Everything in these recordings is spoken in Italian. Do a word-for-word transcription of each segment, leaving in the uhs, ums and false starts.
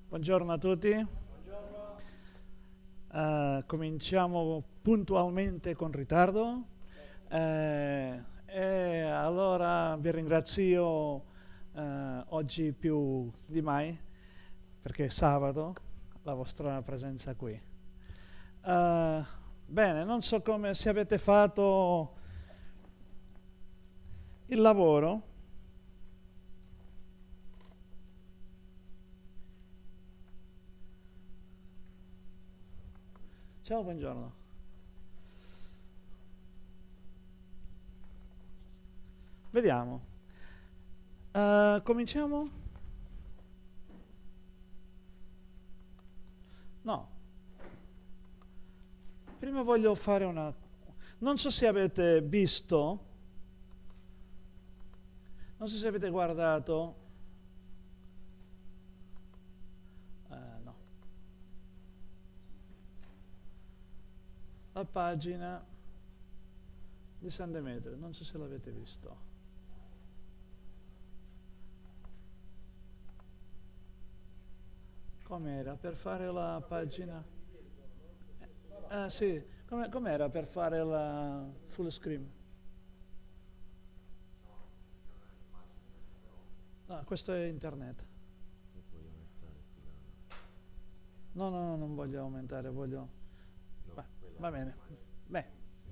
Buongiorno a tutti. Buongiorno. Uh, cominciamo puntualmente con ritardo uh, e allora vi ringrazio uh, oggi più di mai perché è sabato la vostra presenza qui. Uh, bene, non so come se avete fatto il lavoro. Ciao, buongiorno. Vediamo. Uh, cominciamo? No. Prima voglio fare una... Non so se avete visto, non so se avete guardato... Uh, no. La pagina di San Demetrio, non so se l'avete visto. Com'era per fare la pagina? Eh, eh, sì, com'era per fare la full screen? No, questo è internet. No, no, no, non voglio aumentare, voglio... Va, va bene. Beh.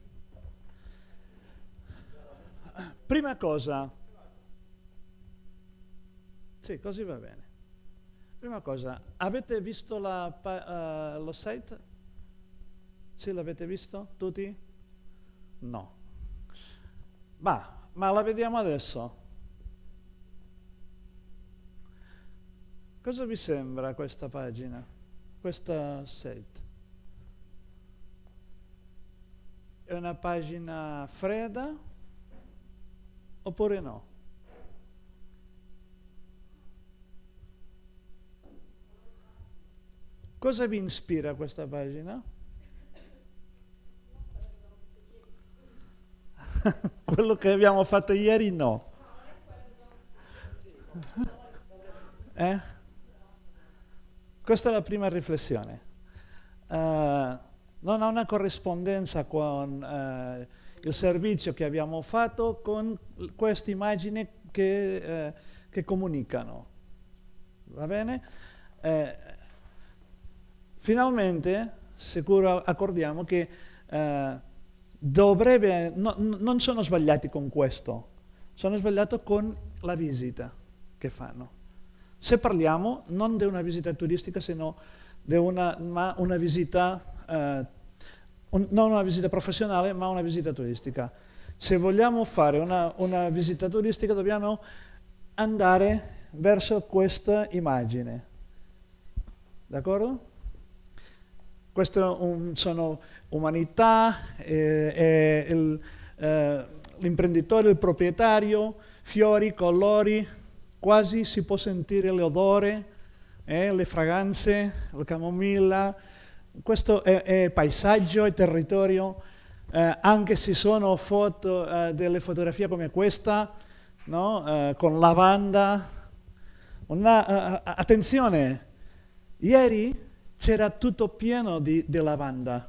Prima cosa... Sì, così va bene. Prima cosa, avete visto la, uh, lo site? Sì, l'avete visto? Tutti? No. Ma, ma la vediamo adesso. Cosa vi sembra questa pagina? Questa site? È una pagina fredda oppure no? Cosa vi ispira questa pagina? Quello che abbiamo fatto ieri no. Eh? Questa è la prima riflessione. Uh, non ha una corrispondenza con uh, il servizio che abbiamo fatto con queste immagini che, uh, che comunicano. Va bene? Uh, Finalmente, sicuro accordiamo che eh, dovrebbe, no, non sono sbagliati con questo, sono sbagliati con la visita che fanno. Se parliamo non di una visita turistica, sino di una, ma una visita, eh, un, non una visita professionale, ma una visita turistica. Se vogliamo fare una, una visita turistica dobbiamo andare verso questa immagine. D'accordo? Questo um, sono umanità, eh, eh, eh, l'imprenditore, il proprietario, fiori, colori, quasi si può sentire l'odore, eh, le fragranze, la camomilla. Questo è, è paesaggio, è territorio, eh, anche se sono foto, eh, delle fotografie come questa, no? eh, con lavanda. Una, uh, attenzione, ieri c'era tutto pieno di, di lavanda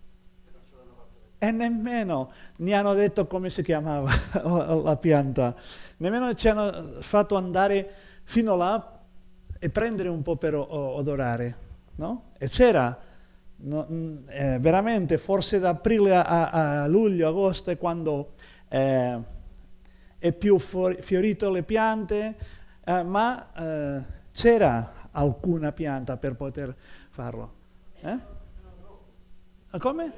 e nemmeno ne hanno detto come si chiamava la pianta, nemmeno ci hanno fatto andare fino là e prendere un po' per odorare, no? E c'era, no, eh, veramente, forse da aprile a, a luglio, agosto è quando eh, è più fiorito le piante, eh, ma eh, c'era alcuna pianta per poter farlo. Eh? Come?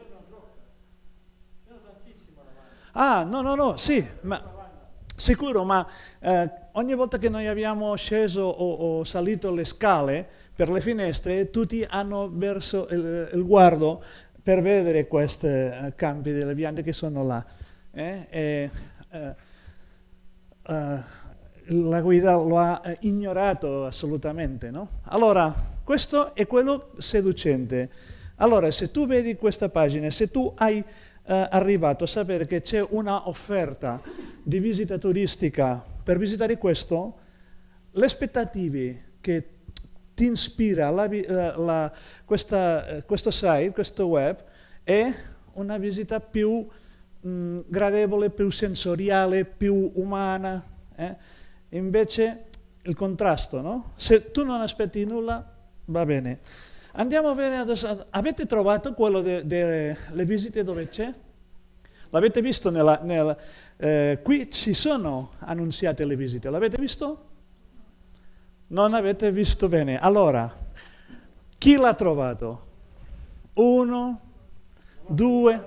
Ah, no, no, no, sì, ma sicuro, ma eh, ogni volta che noi abbiamo sceso o, o salito le scale per le finestre, tutti hanno verso il, il guardo per vedere questi uh, campi delle piante che sono là. Eh? E, uh, uh, la guida lo ha eh, ignorato assolutamente, no? Allora, questo è quello seducente. Allora, se tu vedi questa pagina, se tu hai eh, arrivato a sapere che c'è una offerta di visita turistica per visitare questo, le aspettative che ti ispira la, la, la, questa, questo site, questo web, è una visita più mh, gradevole, più sensoriale, più umana. Eh? Invece il contrasto, no? Se tu non aspetti nulla, va bene. Andiamo a vedere adesso, avete trovato quello delle visite dove c'è? L'avete visto? Nella, nella, eh, qui ci sono annunziate le visite, l'avete visto? Non avete visto bene. Allora, chi l'ha trovato? Uno, due.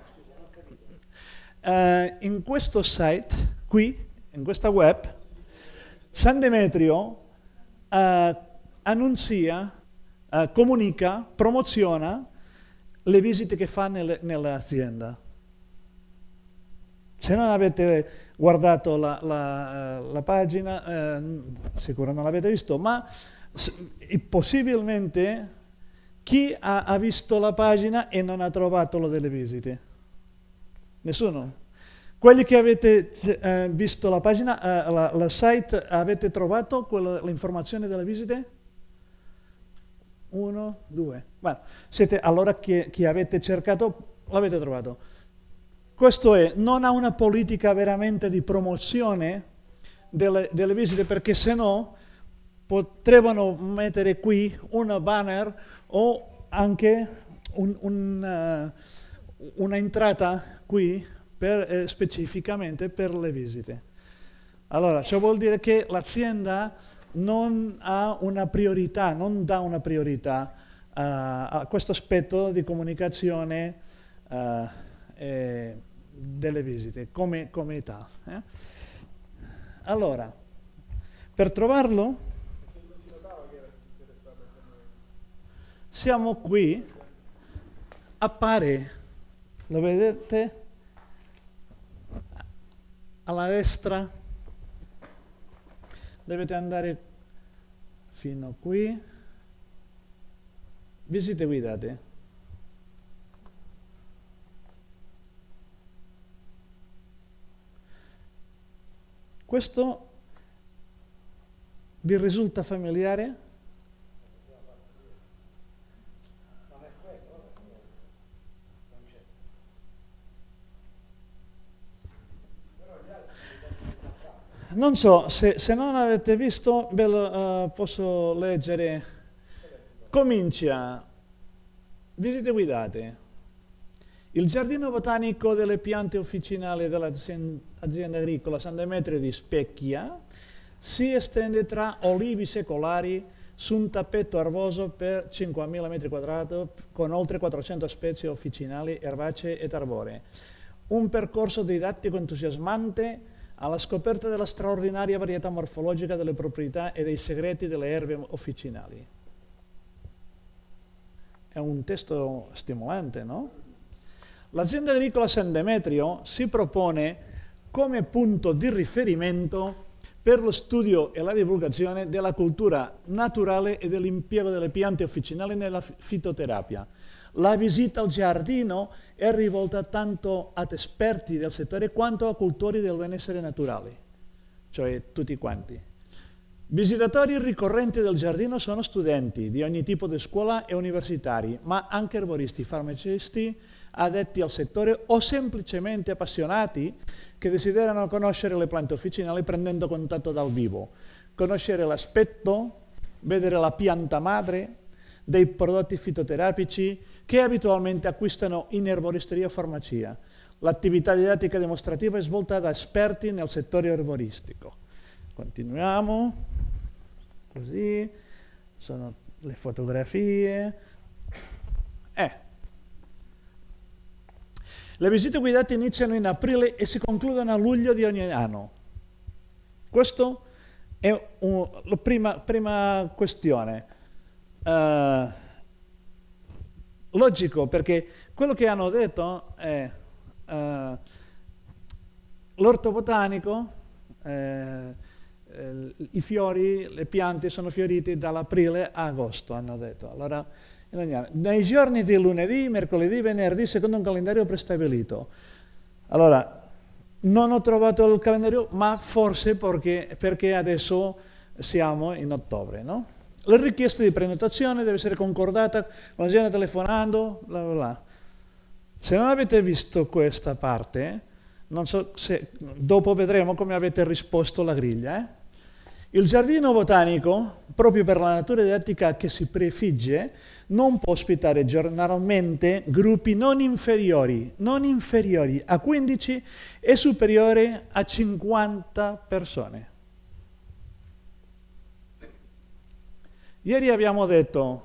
Uh, in questo site, qui, in questa web, San Demetrio uh, annunzia, uh, comunica, promoziona le visite che fa nel, nell'azienda. Se non avete guardato la, la, la pagina, eh, sicuro non l'avete visto, ma possibilmente chi ha, ha visto la pagina e non ha trovato lo delle visite? Nessuno? Quelli che avete eh, visto la pagina, eh, la, la site, avete trovato l'informazione delle visite? Uno, due. Bueno, siete, allora chi, chi avete cercato l'avete trovato. Questo è, non ha una politica veramente di promozione delle, delle visite, perché se no potrebbero mettere qui una banner o anche un, un, uh, una entrata qui per, eh, specificamente per le visite. Allora, ciò vuol dire che l'azienda non ha una priorità, non dà una priorità uh, a questo aspetto di comunicazione uh, eh, delle visite come, come età. Eh? Allora, per trovarlo siamo qui, appare, lo vedete, alla destra, dovete andare fino qui, visite guidate. Questo vi risulta familiare? Non so, se, se non avete visto, ve lo uh, posso leggere. Comincia, visite guidate. Il giardino botanico delle piante officinali dell'azienda agricola San Demetrio di Specchia si estende tra olivi secolari su un tappeto arboso per cinquemila metri quadrati con oltre quattrocento specie officinali, erbacee ed arboree. Un percorso didattico entusiasmante alla scoperta della straordinaria varietà morfologica delle proprietà e dei segreti delle erbe officinali. È un testo stimolante, no? L'azienda agricola San Demetrio si propone come punto di riferimento per lo studio e la divulgazione della cultura naturale e dell'impiego delle piante officinali nella fitoterapia. La visita al giardino è rivolta tanto ad esperti del settore quanto a cultori del benessere naturale, cioè tutti quanti. Visitatori ricorrenti del giardino sono studenti di ogni tipo di scuola e universitari, ma anche erboristi, farmacisti, addetti al settore o semplicemente appassionati che desiderano conoscere le piante officinali prendendo contatto dal vivo, conoscere l'aspetto, vedere la pianta madre dei prodotti fitoterapici che abitualmente acquistano in erboristeria o farmacia. L'attività didattica dimostrativa è svolta da esperti nel settore erboristico. Continuiamo, così, sono le fotografie. Eh. Le visite guidate iniziano in aprile e si concludono a luglio di ogni anno. Questa è un, la prima, prima questione. Uh, logico, perché quello che hanno detto è uh, l'orto botanico, eh, eh, i fiori, le piante sono fiorite dall'aprile a agosto, hanno detto. Allora, nei giorni di lunedì, mercoledì, venerdì, secondo un calendario prestabilito. Allora, non ho trovato il calendario, ma forse perché, perché adesso siamo in ottobre, no? La richiesta di prenotazione deve essere concordata con l'azienda telefonando, bla bla bla. Se non avete visto questa parte, non so se dopo vedremo come avete risposto alla griglia. Eh? Il giardino botanico, proprio per la natura didattica che si prefigge, non può ospitare giornalmente gruppi non inferiori, non inferiori a quindici e superiori a cinquanta persone. Ieri abbiamo detto,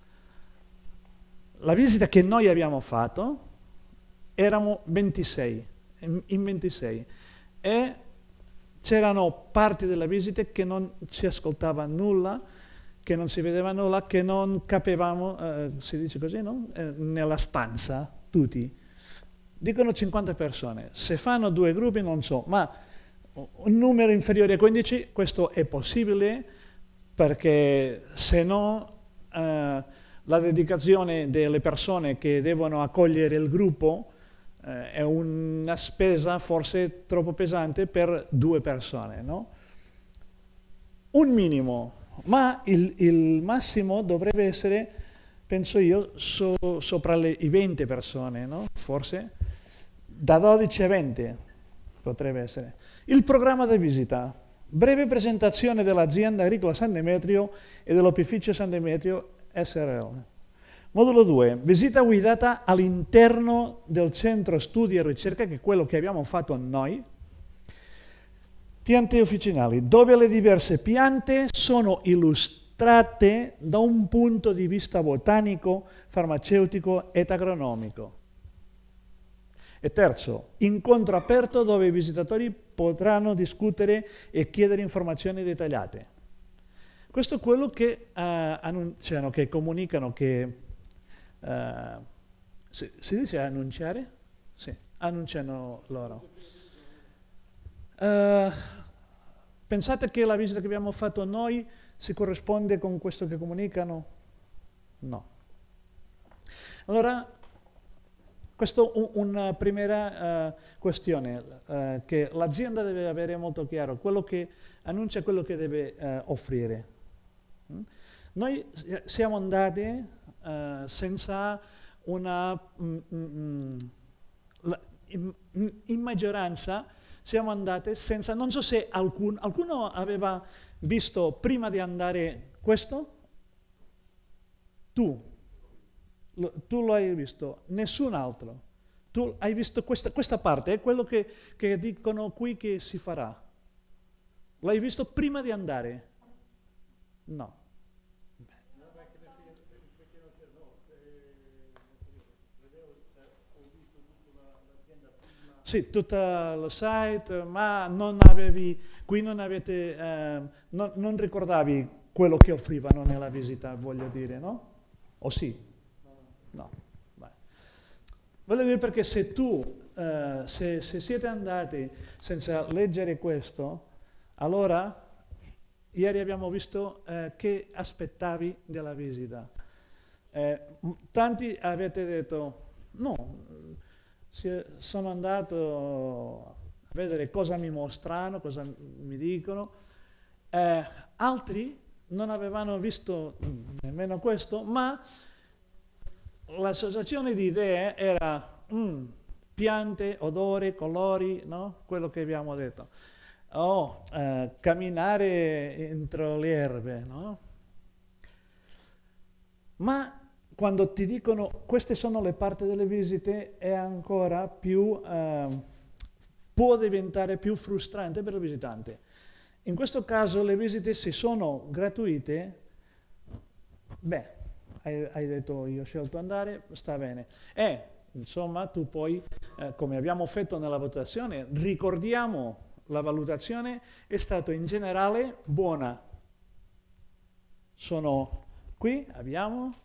la visita che noi abbiamo fatto, erano ventisei, in ventisei, e c'erano parti della visita che non si ascoltava nulla, che non si vedeva nulla, che non capivamo, eh, si dice così, no? Eh, nella stanza, tutti. Dicono cinquanta persone, se fanno due gruppi non so, ma un numero inferiore a quindici, questo è possibile, perché se no eh, la dedicazione delle persone che devono accogliere il gruppo eh, è una spesa forse troppo pesante per due persone, no? Un minimo, ma il, il massimo dovrebbe essere, penso io, so, sopra le i venti persone, no? Forse da dodici a venti potrebbe essere. Il programma di visita. Breve presentazione dell'azienda agricola San Demetrio e dell'opificio San Demetrio S R L. Modulo due, visita guidata all'interno del centro studi e ricerca, che è quello che abbiamo fatto noi. Piante officinali, dove le diverse piante sono illustrate da un punto di vista botanico, farmaceutico ed agronomico. E terzo, incontro aperto dove i visitatori potranno discutere e chiedere informazioni dettagliate. Questo è quello che uh, annunciano, che comunicano, che uh, si, si dice annunciare? Sì, annunciano loro. Uh, pensate che la visita che abbiamo fatto noi si corrisponde con questo che comunicano? No. Allora, questa è una prima uh, questione, uh, che l'azienda deve avere molto chiaro, quello che annuncia, quello che deve uh, offrire. Mm? Noi siamo andati uh, senza una, mm, mm, la, in, in maggioranza siamo andati senza, non so se alcun, qualcuno aveva visto prima di andare questo? Tu. Lo, tu lo hai visto, nessun altro. Tu hai visto questa, questa parte, è quello che, che dicono qui che si farà. L'hai visto prima di andare? No. Sì, tutto lo site, ma non avevi, qui non avete, eh, non, non ricordavi quello che offrivano nella visita, voglio dire, no? O sì? No. Beh. Voglio dire, perché se tu, eh, se, se siete andati senza leggere questo, allora ieri abbiamo visto eh, che aspettavi della visita. Eh, tanti avete detto, no, sono andato a vedere cosa mi mostrano, cosa mi dicono. Eh, altri non avevano visto nemmeno questo, ma l'associazione di idee era mm, piante, odori, colori, no? Quello che abbiamo detto. O eh, camminare entro le erbe, no? Ma quando ti dicono queste sono le parti delle visite, è ancora più, eh, può diventare più frustrante per il visitante. In questo caso le visite, se sono gratuite, beh, hai, hai detto io ho scelto andare, sta bene. E insomma tu poi, eh, come abbiamo fatto nella votazione, ricordiamo la valutazione è stata in generale buona. Sono qui, abbiamo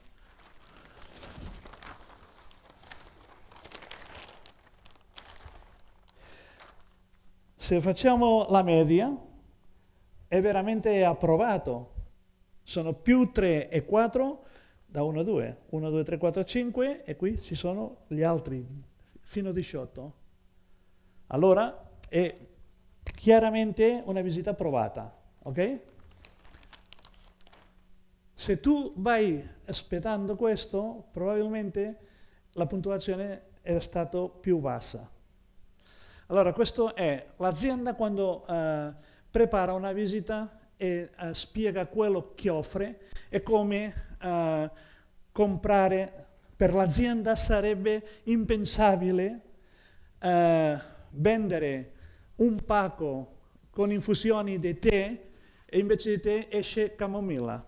se facciamo la media, è veramente approvato. Sono più tre e quattro da uno a due. uno, due, tre, quattro, cinque e qui ci sono gli altri fino a diciotto. Allora è chiaramente una visita approvata, ok? Se tu vai aspettando questo, probabilmente la puntuazione è stata più bassa. Allora, questo è l'azienda quando eh, prepara una visita e eh, spiega quello che offre e come eh, comprare. Per l'azienda sarebbe impensabile eh, vendere un pacco con infusioni di tè e invece di tè esce camomilla.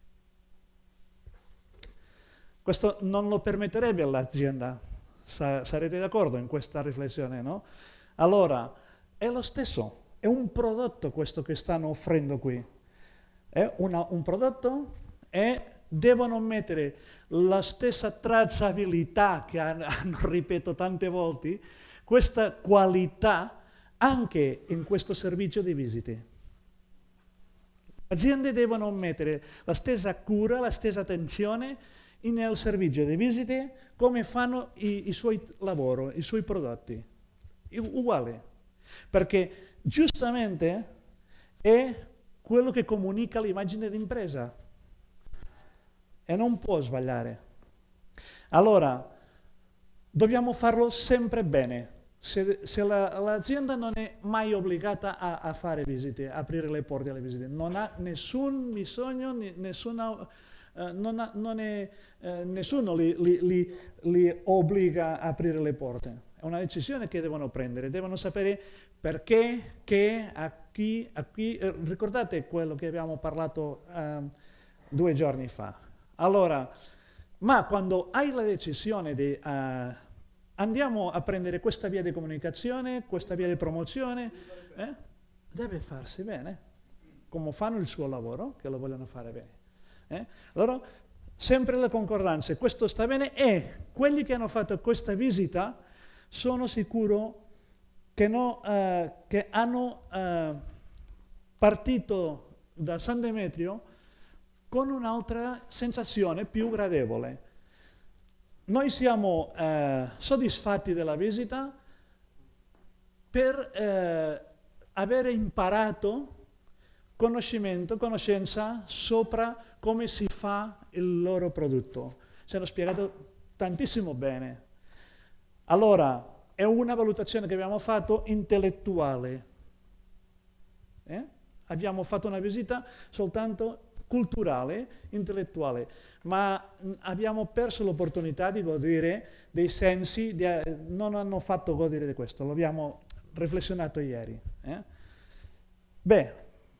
Questo non lo permetterebbe all'azienda. Sa- sarete d'accordo in questa riflessione, no? Allora, è lo stesso, è un prodotto questo che stanno offrendo qui. È una, un prodotto e devono mettere la stessa tracciabilità che hanno, hanno ripeto tante volte, questa qualità anche in questo servizio di visite. Le aziende devono mettere la stessa cura, la stessa attenzione nel servizio di visite come fanno i, i suoi lavori, i suoi prodotti. Uguale, perché giustamente è quello che comunica l'immagine d'impresa e non può sbagliare. Allora, dobbiamo farlo sempre bene. Se, se la, l'azienda non è mai obbligata a, a fare visite, a aprire le porte alle visite, non ha nessun bisogno, nessuna, eh, non ha, non è, eh, nessuno li, li, li, li obbliga a aprire le porte. È una decisione che devono prendere, devono sapere perché, che, a chi, a chi. Eh, ricordate quello che abbiamo parlato eh, due giorni fa. Allora, ma quando hai la decisione di uh, andiamo a prendere questa via di comunicazione, questa via di promozione, eh, deve farsi bene, come fanno il suo lavoro, che lo vogliono fare bene. Eh? Allora, sempre le concordanze, questo sta bene e quelli che hanno fatto questa visita sono sicuro che, no, uh, che hanno uh, partito da San Demetrio con un'altra sensazione più gradevole. Noi siamo eh, soddisfatti della visita per eh, avere imparato conoscimento, conoscenza sopra come si fa il loro prodotto. Ci hanno spiegato tantissimo bene. Allora, è una valutazione che abbiamo fatto intellettuale. Eh? Abbiamo fatto una visita soltanto culturale, intellettuale, ma abbiamo perso l'opportunità di godere dei sensi, di, non hanno fatto godere di questo, lo abbiamo riflessionato ieri. Eh? Beh,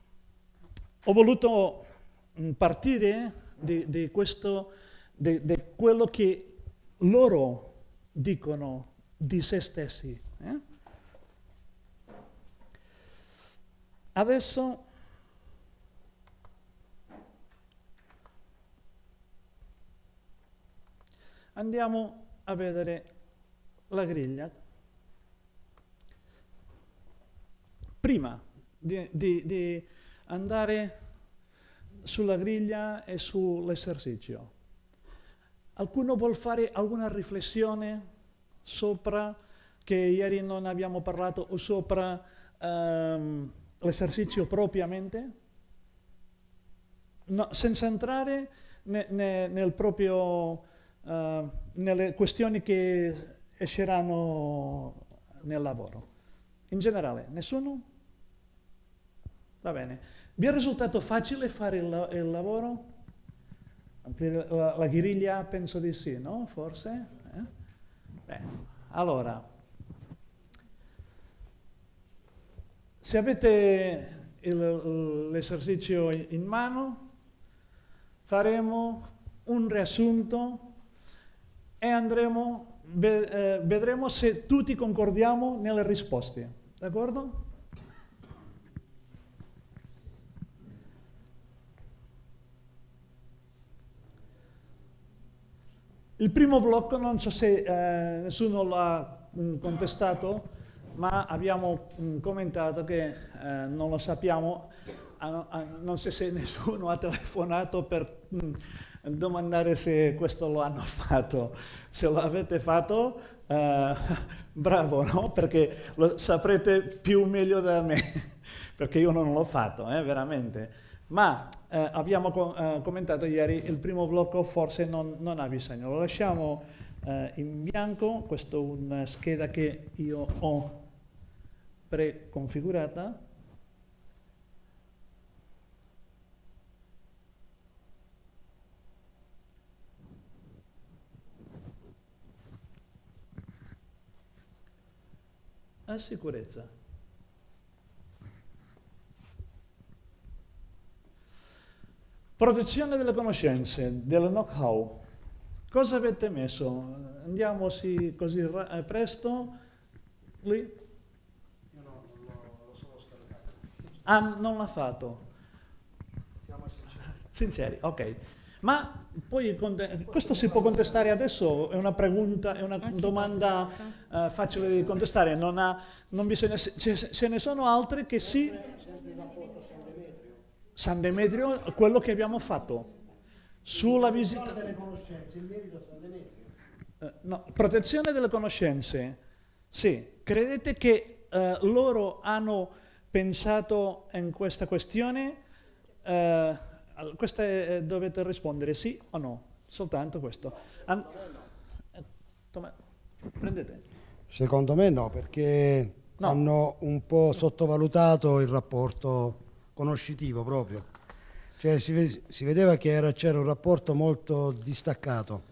ho voluto partire di, di questo, di, di quello che loro dicono di se stessi. Eh? Adesso andiamo a vedere la griglia. Prima di, di, di andare sulla griglia e sull'esercizio, qualcuno vuol fare alguna riflessione sopra che ieri non abbiamo parlato o sopra um, l'esercizio propriamente? No, senza entrare ne, ne, nel proprio Uh, nelle questioni che esceranno nel lavoro. In generale, nessuno? Va bene. Vi è risultato facile fare il, il lavoro? Aprire la, la griglia? Penso di sì, no? Forse? Eh? Beh, allora, se avete l'esercizio in mano, faremo un riassunto e andremo, vedremo se tutti concordiamo nelle risposte, d'accordo? Il primo blocco, non so se eh, nessuno l'ha contestato, ma abbiamo mh, commentato che eh, non lo sappiamo, a, a, non so se nessuno ha telefonato per mh, domandare se questo lo hanno fatto. Se lo avete fatto, eh, bravo, no? Perché lo saprete più meglio da me, perché io non l'ho fatto, eh, veramente. Ma eh, abbiamo co eh, commentato ieri, il primo blocco forse non, non ha bisogno, lo lasciamo eh, in bianco, questa è una scheda che io ho preconfigurata. A sicurezza. Protezione delle conoscenze, del know-how. Cosa avete messo? Andiamo sì, così eh, presto? Lì? Io no, non lo, lo sono scaricato. Ah, non l'ha fatto. Siamo sinceri. Sinceri, ok. Ma poi questo si può contestare adesso? È una pregunta, è una domanda uh, facile di contestare, non, ha, non bisogna, ce, ce ne sono altre che sì. Sempre in rapporto a San Demetrio. San Demetrio, quello che abbiamo fatto sulla visita delle conoscenze, il merito a San Demetrio. Uh, no, protezione delle conoscenze. Sì, credete che uh, loro hanno pensato in questa questione? Uh, questa è, dovete rispondere sì o no, soltanto questo. An no. Prendete. Secondo me no, perché no. hanno un po' sottovalutato il rapporto conoscitivo proprio. Cioè si, si vedeva che c'era un rapporto molto distaccato.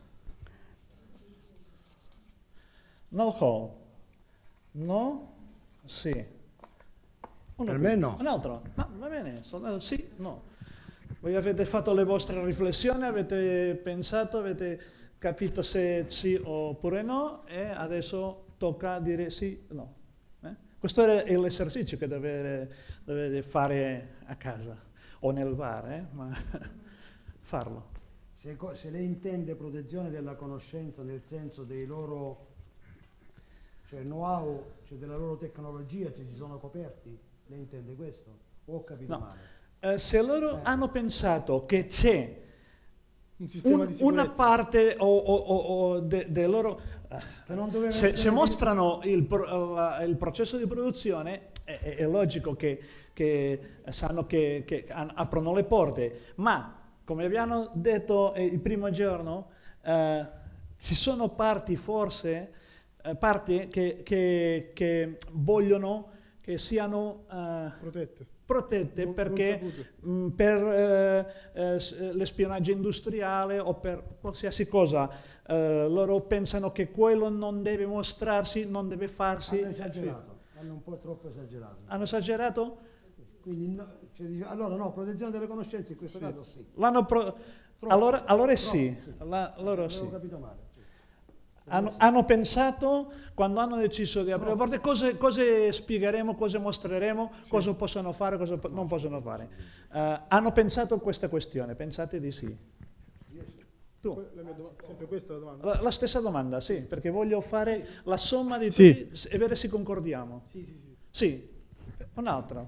Know-how. No? Sì. Uno Per qui. me no. Un altro? Ma va bene, sono, sì, no. Voi avete fatto le vostre riflessioni, avete pensato, avete capito se sì oppure no e adesso tocca dire sì o no. Eh? Questo è l'esercizio che dovete, dovete fare a casa o nel bar, eh? Ma farlo. Se, se lei intende protezione della conoscenza nel senso dei loro, cioè know-how, cioè della loro tecnologia, se si sono coperti, lei intende questo? O ho capito no. male? Eh, se loro eh. hanno pensato che c'è un sistema un, di una parte o, o, o, o de, de loro, eh, se, se mostrano il, pro, il processo di produzione, è, è, è logico che, che sanno che, che aprono le porte, ma come abbiamo detto il primo giorno, eh, ci sono parti forse, eh, parti che, che, che vogliono che siano eh, protette, protette non, perché non mh, per eh, eh, l'espionaggio industriale o per qualsiasi cosa eh, loro pensano che quello non deve mostrarsi, non deve farsi. Hanno esagerato, sì. Hanno un po' troppo esagerato. Hanno esagerato? Quindi no, cioè, allora no, protezione delle conoscenze in questo sì. caso sì. L'hanno pro... allora, allora sì, sì. La, loro sì. Ho capito male. Sì. Hanno, hanno pensato, quando hanno deciso di aprire le porte, cosa, cosa spiegheremo, cosa mostreremo, sì. cosa possono fare, cosa po non possono fare. Uh, hanno pensato a questa questione, pensate di sì. Io sì. Tu? La mia sempre questa è la domanda? La, la stessa domanda, sì, perché voglio fare sì. la somma di sì. tutti e vedere se concordiamo. Sì, sì, sì. Sì. Un altro?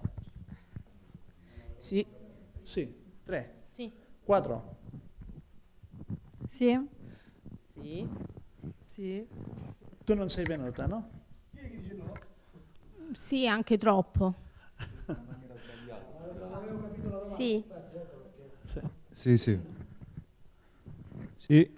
Sì. Sì. Tre? Sì. Quattro? Sì. Sì. Sì. Tu non sei venuta, no? Sì, anche troppo. Sì. Sì, sì. Sì.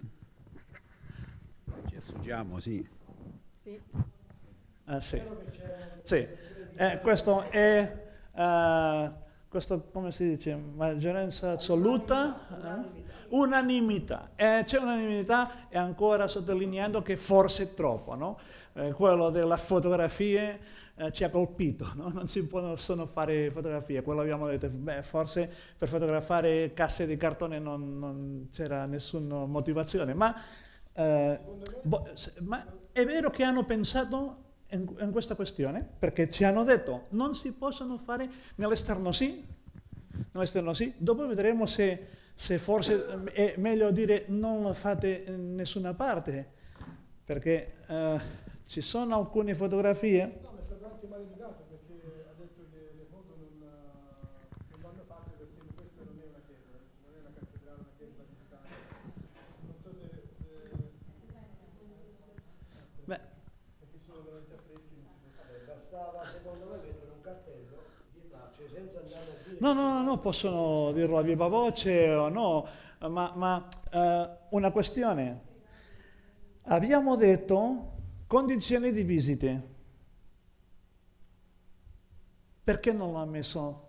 Ci associamo, sì. Sì. Ah, sì. Sì. Eh, questo è, uh, questo, come si dice, maggioranza assoluta? Eh? Unanimità. Eh, c'è unanimità e ancora sottolineando che forse è troppo, no? Eh, quello delle fotografie eh, ci ha colpito, no? Non si possono fare fotografie, quello abbiamo detto, beh, forse per fotografare casse di cartone non, non c'era nessuna motivazione, ma, eh, ma è vero che hanno pensato in, in questa questione, perché ci hanno detto non si possono fare nell'esterno sì, nell'esterno sì, dopo vedremo se se forse è meglio dire non lo fate in nessuna parte, perché uh, ci sono alcune fotografie. No, ma è stato anche maleducato perché ha detto che le foto non, non vanno fatte perché questa non è una chiesa, non è una cattedrale, una chiesa vaticana. Non so se... se... Beh. Perché sono veramente affreschi non si può fare. Bastava secondo me mettere un cartello, cioè senza andare a dire... No, no, no, no, possono dirlo a viva voce o no, ma, ma eh, una questione. Abbiamo detto condizioni di visite. Perché non l'ha messo?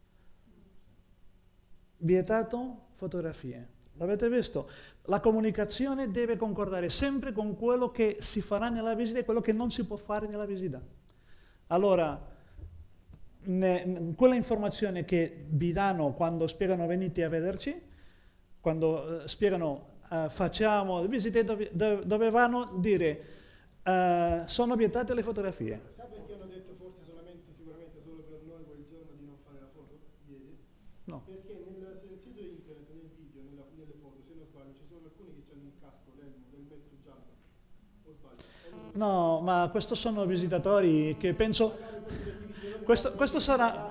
Vietato fotografie. L'avete visto? La comunicazione deve concordare sempre con quello che si farà nella visita e quello che non si può fare nella visita. Allora, ne, quella informazione che vi danno quando spiegano venite a vederci, quando uh, spiegano uh, facciamo visite, dove, dove, dovevano dire uh, sono vietate le fotografie. Sa perché hanno detto forse solamente, sicuramente solo per noi quel giorno di non fare la foto ieri? No. Perché nel, nel sito internet, nel video, nella, nelle foto, se non sbaglio, ci sono alcuni che hanno il casco, l'elmo, l'elmetto giallo. O sbaglio? No, ma questi sono visitatori che penso... Questo, questo sarà...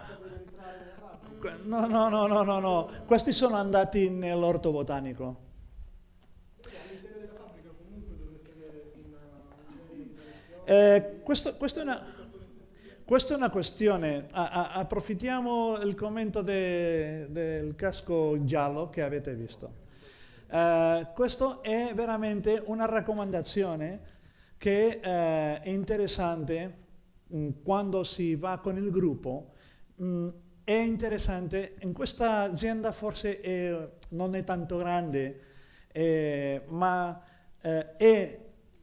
No, no, no, no, no, no. Questi sono andati nell'orto botanico. All'interno della fabbrica comunque dovreste avere una... Eh, questo, questo è una... Questa è una questione, a, a, approfittiamo il commento de, del casco giallo che avete visto. Uh, questo è veramente una raccomandazione che uh, è interessante mh, quando si va con il gruppo. Mh, è interessante, in questa azienda forse è, non è tanto grande, eh, ma eh, è,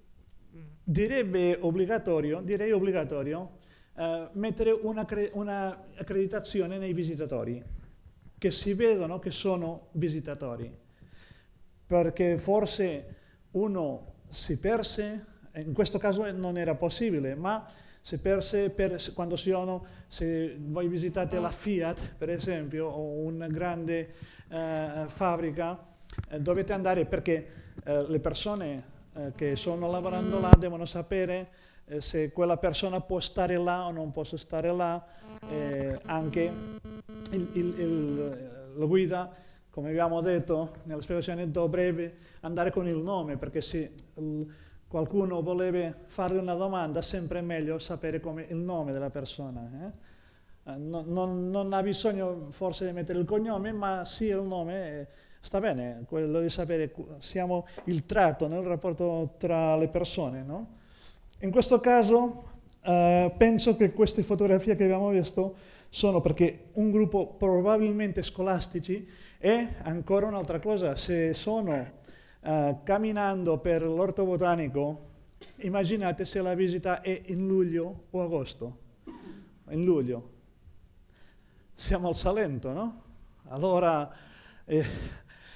direbbe obbligatorio, direi obbligatorio, Uh, mettere una, una accreditazione nei visitatori, che si vedono che sono visitatori, perché forse uno si perse, in questo caso non era possibile, ma si perse per, quando si sono, se voi visitate la Fiat per esempio, o una grande uh, fabbrica, uh, dovete andare perché uh, le persone uh, che sono lavorando là devono sapere se quella persona può stare là o non può stare là, eh, anche il, il, il, la guida, come abbiamo detto nella spiegazione, dovrebbe andare con il nome, perché se il, qualcuno voleva fare una domanda, sempre è meglio sapere come il nome della persona. Eh? Eh, non, non, non ha bisogno forse di mettere il cognome, ma sì il nome, eh, sta bene, quello di sapere, siamo il tratto nel rapporto tra le persone, no? In questo caso eh, penso che queste fotografie che abbiamo visto sono perché un gruppo probabilmente scolastici e ancora un'altra cosa, se sono eh, camminando per l'orto botanico, immaginate se la visita è in luglio o agosto, in luglio. Siamo al Salento, no? Allora... Eh,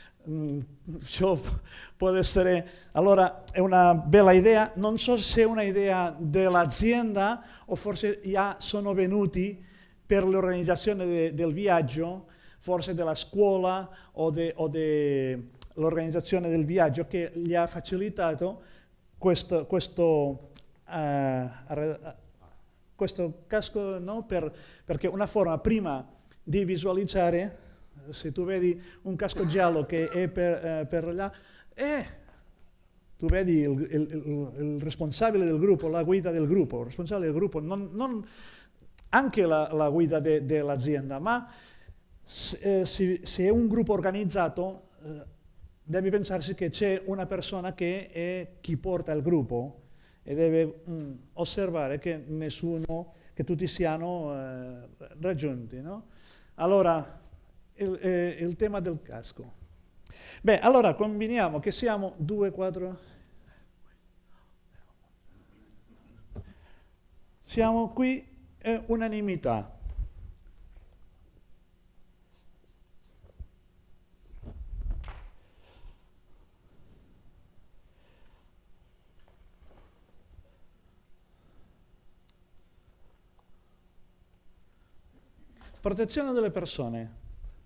Ciò può essere, allora è una bella idea, non so se è un'idea dell'azienda o forse già sono venuti per l'organizzazione de, del viaggio, forse della scuola o dell'organizzazione del viaggio che gli ha facilitato questo, questo, uh, questo casco, no? per, perché una forma prima di visualizzare. Se tu vedi un casco giallo che è per, eh, per là, eh, tu vedi il, il, il, il responsabile del gruppo, la guida del gruppo, il responsabile del gruppo, non, non anche la, la guida de, dell'azienda, ma se, eh, se, se è un gruppo organizzato, eh, devi pensarsi che c'è una persona che è chi porta il gruppo e deve mh, osservare che nessuno, che tutti siano eh, raggiunti, no? Allora, Il, eh, il tema del casco. Beh, allora combiniamo che siamo due, quattro... Siamo qui, è unanimità. Protezione delle persone.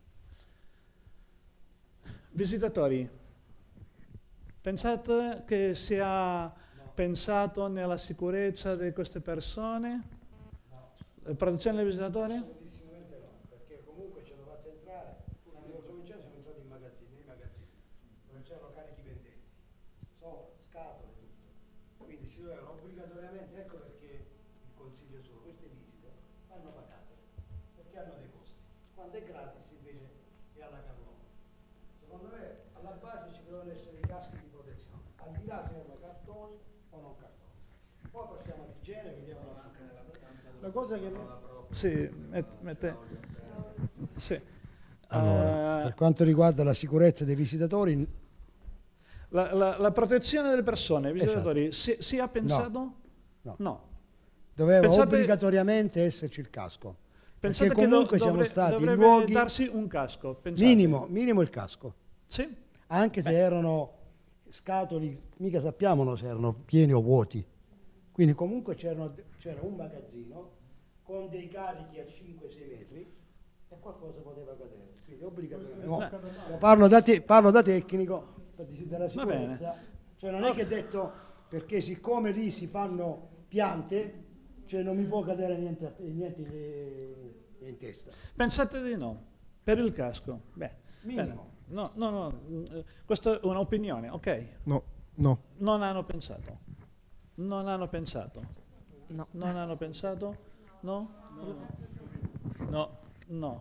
Visitatori, pensate che sia no. pensato nella sicurezza di queste persone? No. Protezione dei visitatori? Assolutamente no, perché comunque ce lo fate entrare, quando cominciamo siamo entrati in magazzini, nei magazzini, dove c'erano carichi pendenti, sopra, scatole, tutto. Quindi ci dovevano obbligatoriamente, ecco perché il consiglio solo, queste visite vanno pagate, perché hanno dei costi. quando è gratis invece è alla carlone. Secondo me alla base ci devono essere i caschi di protezione, al di là se erano cartoni o non cartoni. Poi passiamo all'igiene, vediamo anche nella stanza. La cosa che... Sì, met- mette... Sì. Allora, Uh, per quanto riguarda la sicurezza dei visitatori, la, la, la protezione delle persone, visitatori, esatto. si, si ha pensato? No. No. doveva Pensate- obbligatoriamente esserci il casco. Pensate Perché che do- comunque siamo dovre- stati in dovrebbe luoghi darsi un casco, pensate. minimo, minimo il casco. Sì? Anche se Beh. erano scatoli, mica sappiamo se erano pieni o vuoti. Quindi comunque c'erano- c'era un magazzino con dei carichi a cinque sei metri e qualcosa poteva cadere. Quindi obbligatoriamente. No, no, parlo, da te- parlo da tecnico per dis- della Va bene. sicurezza. Cioè non è che detto perché siccome lì si fanno piante, cioè non mi può cadere niente, a- niente in, in testa. Pensate di no, per il casco. Beh, Minimo. bene. No, no, no, mm, eh, questa è un'opinione, ok? No, no. Non hanno pensato. Non hanno pensato. No. Non hanno pensato? No? No, no.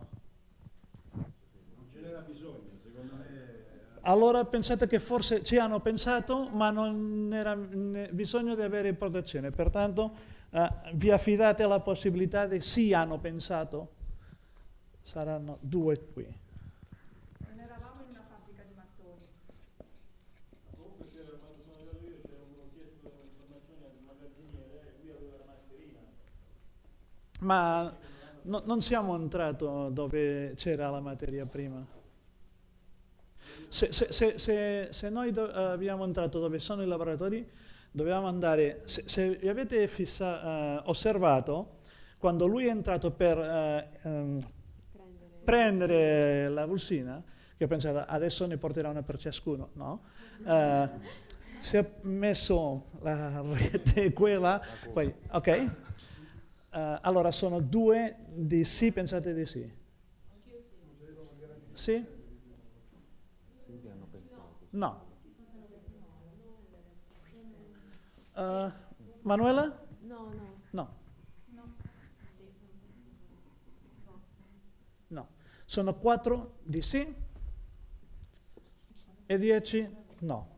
Allora pensate che forse ci hanno pensato, ma non era ne- bisogno di avere protezione. Pertanto eh, vi affidate alla possibilità di sì hanno pensato? Saranno due qui. Non eravamo in una fabbrica di mattoni. Ma no- non siamo entrati dove c'era la materia prima. Se, se- se- se- se noi do- abbiamo entrato dove sono i lavoratori, dovevamo andare. Se, se vi avete fissa- eh, osservato, quando lui è entrato per eh, ehm, prendere la vulsina, che ho pensato adesso ne porterà una per ciascuno, no? Eh, si è messo la rete quella, poi ok. Uh, allora sono due di sì, pensate di sì? Sì? No. Uh, Manuela? No, no. No. No. Sono quattro di sì e dieci no.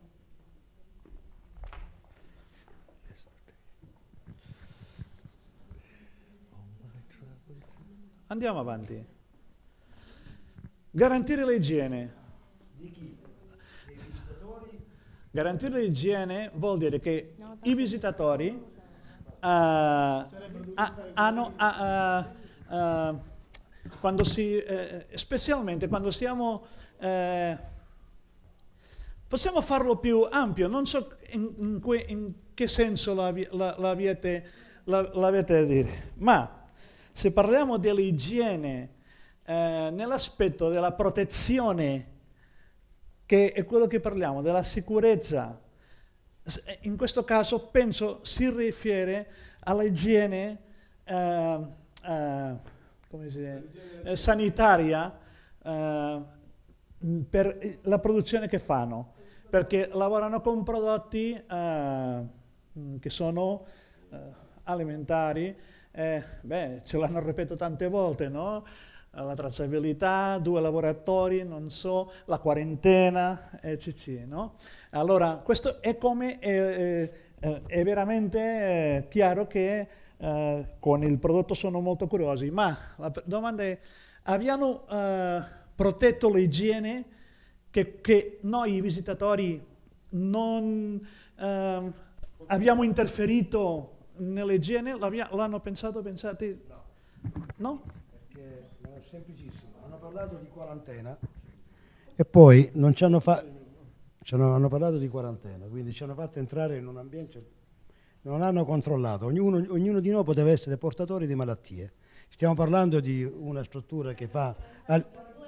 Andiamo avanti. Garantire l'igiene. Di chi? Dei visitatori? Garantire l'igiene vuol dire che i visitatori eh, ha- hanno, ha- eh, eh, quando si, eh, specialmente quando siamo, eh, possiamo farlo più ampio, non so in, in que- in che senso l'avi- la- l'avete la- l'avete a dire, ma se parliamo dell'igiene eh, nell'aspetto della protezione, che è quello che parliamo, della sicurezza, s- in questo caso penso si rifiere all'igiene eh, eh, come si dice, eh, sanitaria eh, per la produzione che fanno, perché lavorano con prodotti eh, che sono eh, alimentari. Eh, beh, ce l'hanno ripetuto tante volte, no? La tracciabilità, due lavoratori, non so, la quarantena, eccetera, no? Allora, questo è come, eh, eh, è veramente eh, chiaro che eh, con il prodotto sono molto curiosi, ma la p- domanda è, abbiamo eh, protetto l'igiene che, che noi visitatori non eh, abbiamo interferito nell'igiene? L'abbia- L'hanno pensato, pensate? No. No? Perché non è semplicissimo. Hanno parlato di quarantena e poi non ci hanno, fa- ci hanno, hanno parlato di quarantena, quindi ci hanno fatto entrare in un ambiente, non hanno controllato. Ognuno, ognuno di noi poteva essere portatore di malattie. Stiamo parlando di una struttura che fa... al-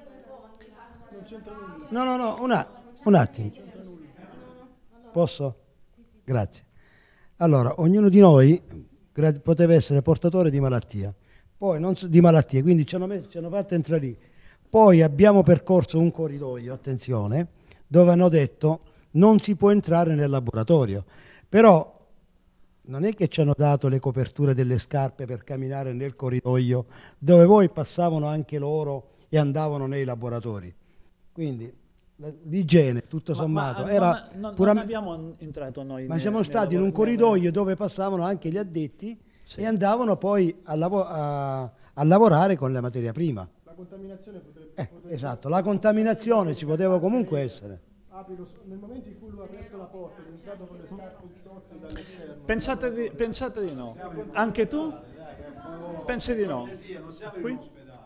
No, no, no, una- un attimo. Posso? Grazie. Allora, ognuno di noi gra- poteva essere portatore di malattia, poi non so- di malattie, quindi ci hanno, messo, ci hanno fatto entrare lì. Poi abbiamo percorso un corridoio, attenzione, dove hanno detto non si può entrare nel laboratorio, però non è che ci hanno dato le coperture delle scarpe per camminare nel corridoio, dove poi passavano anche loro e andavano nei laboratori. Quindi l'igiene, tutto Ma- sommato, ma, era non, non, pura- non abbiamo entrato noi. ma nei- siamo nei stati in un lavori- corridoio dove passavano anche gli addetti Sì. e andavano poi a, lavo- a- a lavorare con la materia prima. La contaminazione potrebbe... Eh, potrebbe- esatto, la contaminazione ci poteva comunque essere. Apri lo- nel momento in cui lui ha aperto la porta ed è entrato con le scarpe insosse dall'esterno... Pensate di, pensate di no. Anche tu? Pensi di no? Qui?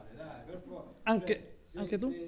Anche, anche tu?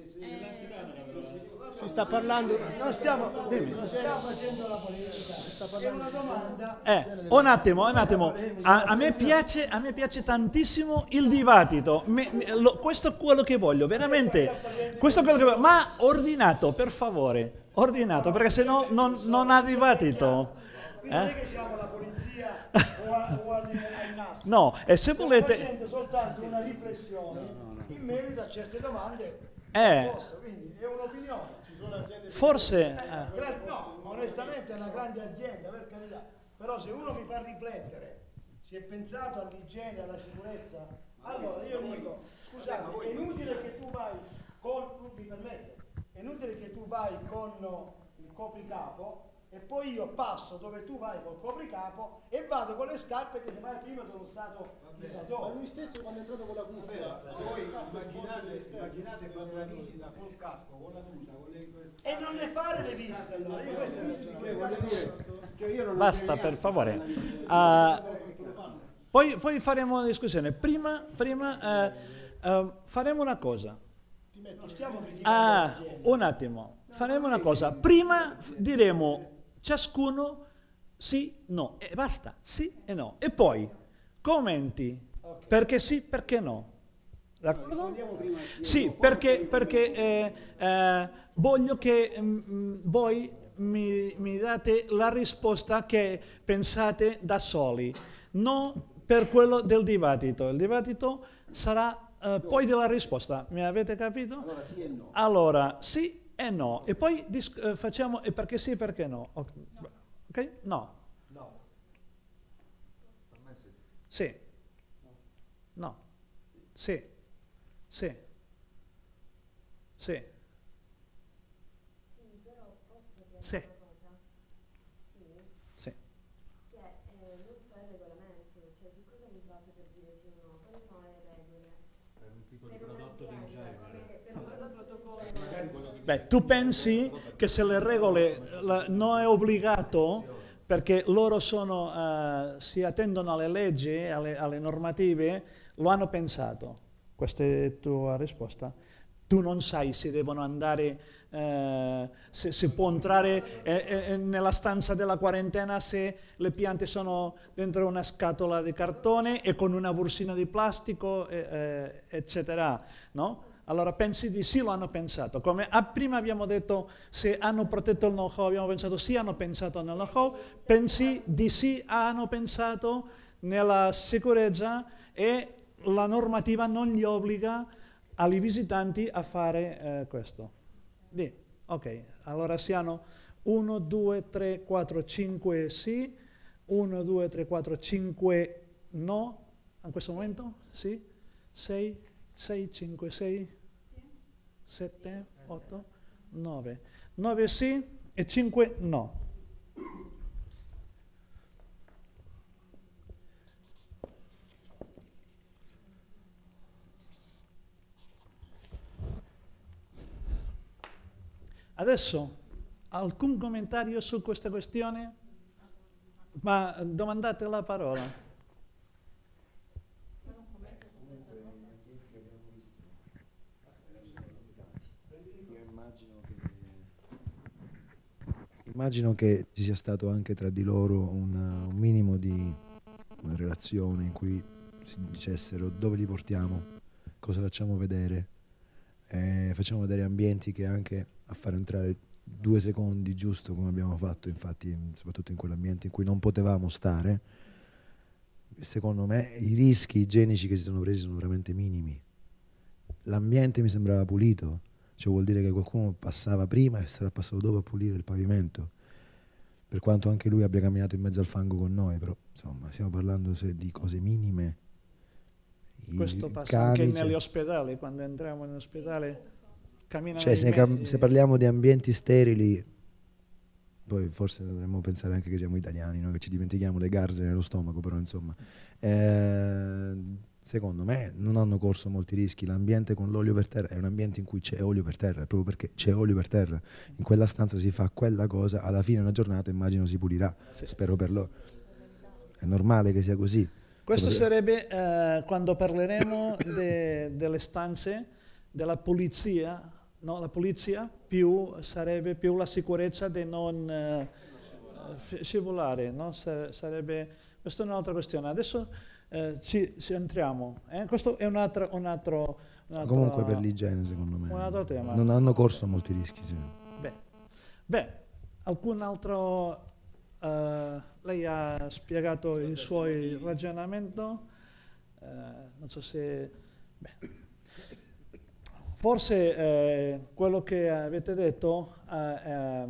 Si sta parlando, non stiamo, dimmi, non stiamo facendo la politica, sta parlando una domanda. Eh, un attimo, un attimo. A, a me piace, a me piace tantissimo il dibattito. Me- me- lo- questo è quello che voglio, veramente. Questo è quello che voglio. Ma ordinato, per favore. Ordinato, perché sennò non, non ha dibattito. Quindi non è Eh? che siamo la polizia o, a, o agli, ai N A S. No, e se Stiamo volete... facendo soltanto una riflessione in merito a certe domande. Eh, poste, quindi è un'opinione. forse... eh, Gra- No, onestamente è una grande azienda, per carità. Però se uno mi fa riflettere, si è pensato all'igiene, alla sicurezza, allora io dico, scusate, è inutile che tu vai con, mi permette, è inutile che tu vai con il copricapo e poi io passo dove tu vai col copricapo e vado con le scarpe che semmai prima sono stato chissà Ma dove. lui stesso quando è entrato con la cuffia... Voi immaginate, immaginate fare una visita col casco, con la tuta, con le con le E non ne fare le visite allora, io questo Io voglio dire, cioè io non Basta, per favore. Ah, poi, poi faremo una discussione. Prima, prima eh, eh, faremo una cosa. non stiamo criticando Ah, l'azienda. un attimo. Faremo una cosa. Prima diremo ciascuno sì, no. E basta. Sì e no. E poi commenti. Perché sì, perché no. D'accordo? Sì, perché, perché eh, eh, voglio che mm, voi mi, mi date la risposta che pensate da soli, non per quello del dibattito. Il dibattito sarà eh, poi della risposta. Mi avete capito? Allora sì e no. Allora, sì e no. E poi dis- eh, facciamo e perché sì e perché no. Ok? Ok? No. No. Sì. No. Sì. Sì. Sì. Sì. Sì. Che eh, non so il regolamento, cioè su cosa mi basa per dire sì o no, quali sono le regole? Per un tipo di prodotto del genere. Per un prodotto Beh, tu pensi che se le regole la- non è obbligato perché loro sono, eh, si attendono alle leggi, alle, alle normative, lo hanno pensato. Questa è tua risposta? Tu non sai se devono andare, eh, se si può entrare eh, eh, nella stanza della quarantena se le piante sono dentro una scatola di cartone e con una borsina di plastico, eh, eh, eccetera, no? Allora pensi di sì, lo hanno pensato. Come ah, prima abbiamo detto se hanno protetto il know-how, abbiamo pensato sì, hanno pensato nel know-how, pensi di sì, hanno pensato nella sicurezza e la normativa non gli obbliga ai visitanti a fare eh, questo. Di, ok, allora siano uno, due, tre, quattro, cinque sì, uno, due, tre, quattro, cinque no, in questo momento? Sì? sei, sei, cinque, sei, sette, otto, nove. nove sì e cinque no. Adesso, alcun commentario su questa questione? Ma domandate la parola. Immagino che ci sia stato anche tra di loro una- un minimo di una relazione in cui si dicessero dove li portiamo, cosa facciamo vedere, eh, facciamo vedere ambienti che anche a far entrare due secondi giusto come abbiamo fatto, infatti soprattutto in quell'ambiente in cui non potevamo stare, secondo me i rischi igienici che si sono presi sono veramente minimi. L'ambiente mi sembrava pulito, cioè vuol dire che qualcuno passava prima e sarà passato dopo a pulire il pavimento, per quanto anche lui abbia camminato in mezzo al fango con noi, però insomma stiamo parlando se di cose minime, Questo passa cani, anche cioè- negli ospedali, quando entriamo in ospedale camminano Cioè, i se, ne me- cam- se parliamo di ambienti sterili, poi forse dovremmo pensare anche che siamo italiani, no? Che ci dimentichiamo le garze nello stomaco, però insomma, eh, secondo me non hanno corso molti rischi. L'ambiente con l'olio per terra è un ambiente in cui c'è olio per terra, proprio perché c'è olio per terra. In quella stanza si fa quella cosa, alla fine della giornata immagino si pulirà, spero per loro. È normale che sia così. Questo Insomma, se- sarebbe eh, quando parleremo de- delle stanze, della pulizia, no? La pulizia più, sarebbe più la sicurezza di non eh, f- scivolare, no? Sa- sarebbe, questa è un'altra questione. Adesso eh, ci, ci entriamo. eh. Questo è un altro, un altro, un altro- Comunque per l'igiene secondo me un altro tema. non hanno corso molti rischi. Sì. Beh, beh, alcun altro... eh, lei ha spiegato il suo ragionamento, eh, non so se... beh, forse eh, quello che avete detto eh, eh,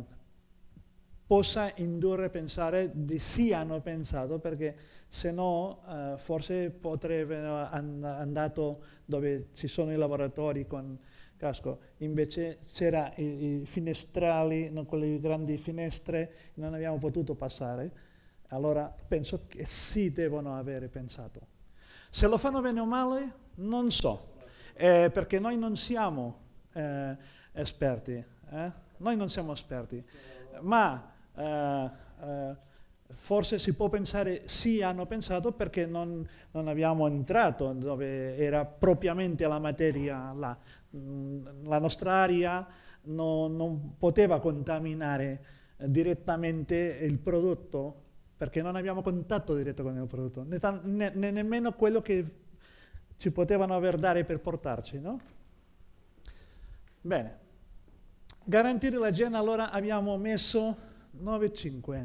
possa indurre a pensare di sì hanno pensato, perché se no eh, forse potrebbero and- andato dove ci sono i lavoratori con casco, invece c'era i, i finestrali, no, quelle grandi finestre, non abbiamo potuto passare, allora penso che sì devono avere pensato. Se lo fanno bene o male, non so, eh, perché noi non siamo eh, esperti, eh? Noi non siamo esperti, ma eh, eh, forse si può pensare sì hanno pensato perché non, non abbiamo entrato dove era propriamente la materia là. Mm, La nostra aria no- non poteva contaminare eh, direttamente il prodotto perché non abbiamo contatto diretto con il prodotto, né, tan- né- né nemmeno quello che ci potevano aver dare per portarci, no? Bene. Garantire l'igiene, allora abbiamo messo nove virgola cinque.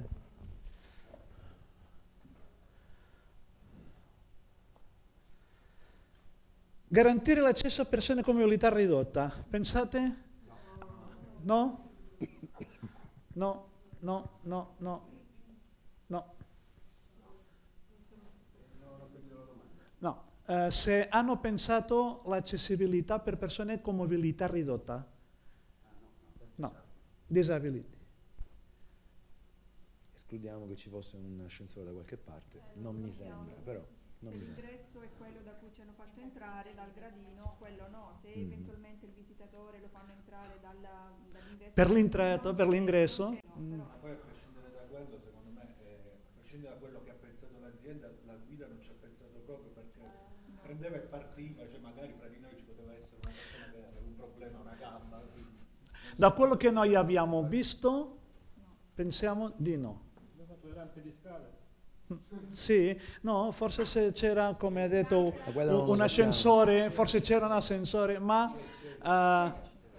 Garantire l'accesso a persone con mobilità ridotta. Pensate? No? No, no, no, no, no. No. Eh, se hanno pensato l'accessibilità per persone con mobilità ridotta? No. Disability. Escludiamo che ci fosse un ascensore da qualche parte, non mi sembra, però non Se mi sembra. l'ingresso è quello da cui ci hanno fatto entrare dal gradino, quello no. Se Mm. eventualmente il visitatore lo fanno entrare dalla, dall'ingresso... Per l'entrato, per l'ingresso? Mm. Ma poi a prescindere da quello, secondo me, eh, a prescindere da quello che ha pensato l'azienda, la guida non ci ha pensato proprio perché prendeva e partiva, cioè magari fra di noi ci poteva essere una persona che aveva un problema, una gamba. quindi non Da so. quello che noi abbiamo visto, pensiamo di no. Abbiamo fatto le rampe di scale. Sì, no, forse se c'era, come ha detto, Ma quello non un, lo un sappiamo. ascensore, forse c'era un ascensore, ma, eh,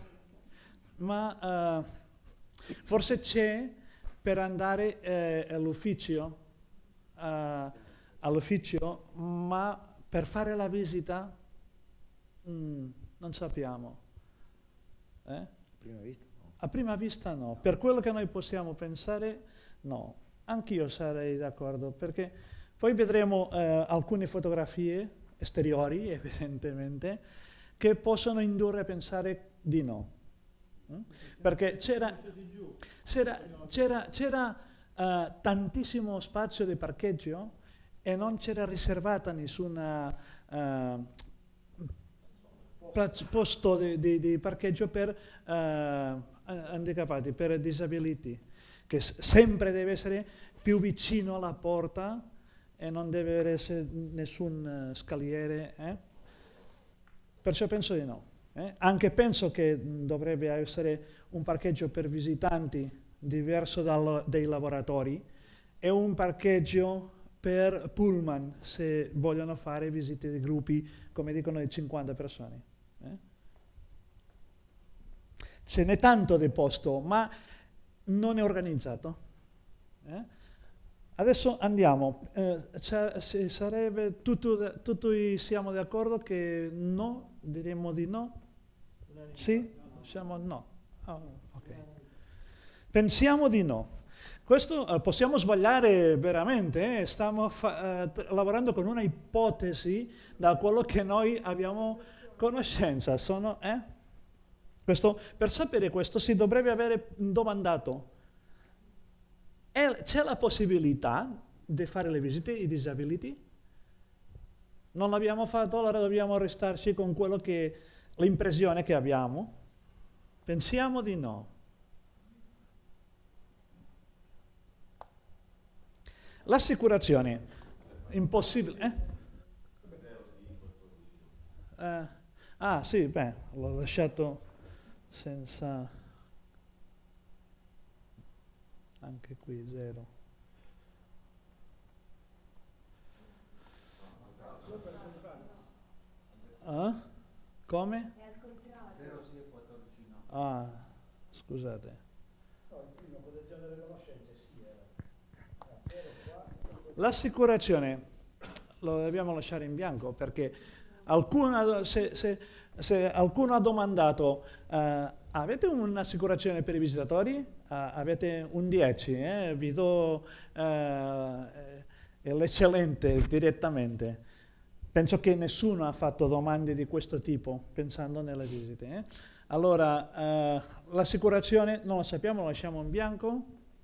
ma eh, forse c'è per andare eh, all'ufficio, eh, all'ufficio, ma per fare la visita mm, non sappiamo. Eh? Prima vista? No. A prima vista no, per quello che noi possiamo pensare no, anch'io sarei d'accordo, perché poi vedremo eh, alcune fotografie esteriori, evidentemente, che possono indurre a pensare di no. Mm? Perché c'era, c'era, c'era, c'era eh, tantissimo spazio di parcheggio e non c'era riservata nessuna eh, pla- posto di, di- di parcheggio per eh, handicappati, per disabiliti, che s- sempre deve essere più vicino alla porta e non deve essere nessun eh, scaliere. eh. Perciò penso di no. eh. Anche penso che mh, dovrebbe essere un parcheggio per visitanti diverso dal- dai lavoratori e un parcheggio per pullman se vogliono fare visite di gruppi, come dicono, di cinquanta persone. eh. Ce n'è tanto di posto, ma non è organizzato. eh. Adesso andiamo. Eh, c'è- se sarebbe tutto, tutti siamo d'accordo che no? Diremmo di no? Sì? Siamo no. Ah, ok. Pensiamo di no. Questo eh, possiamo sbagliare veramente, eh? Stiamo fa- eh, lavorando con una ipotesi da quello che noi abbiamo conoscenza. Sono, eh? Questo, per sapere questo si dovrebbe avere domandato, è, c'è la possibilità di fare le visite ai disability? Non l'abbiamo fatto, allora dobbiamo restarci con quello che, l'impressione che abbiamo? Pensiamo di no. L'assicurazione, impossibile. Eh? Eh, ah sì, beh, l'ho lasciato senza... Anche qui zero. Ah? Come? zero sì e quattordici no. Ah, scusate. No, il primo protezione delle conoscenze sì era. L'assicurazione lo dobbiamo lasciare in bianco perché alcuna, se, se, se qualcuno ha domandato uh, avete un'assicurazione per i visitatori? Uh, avete un dieci, eh? Vi do uh, l'eccellente direttamente. Penso che nessuno ha fatto domande di questo tipo pensando nelle visite. Eh? Allora, uh, l'assicurazione non lo sappiamo, lo lasciamo in bianco,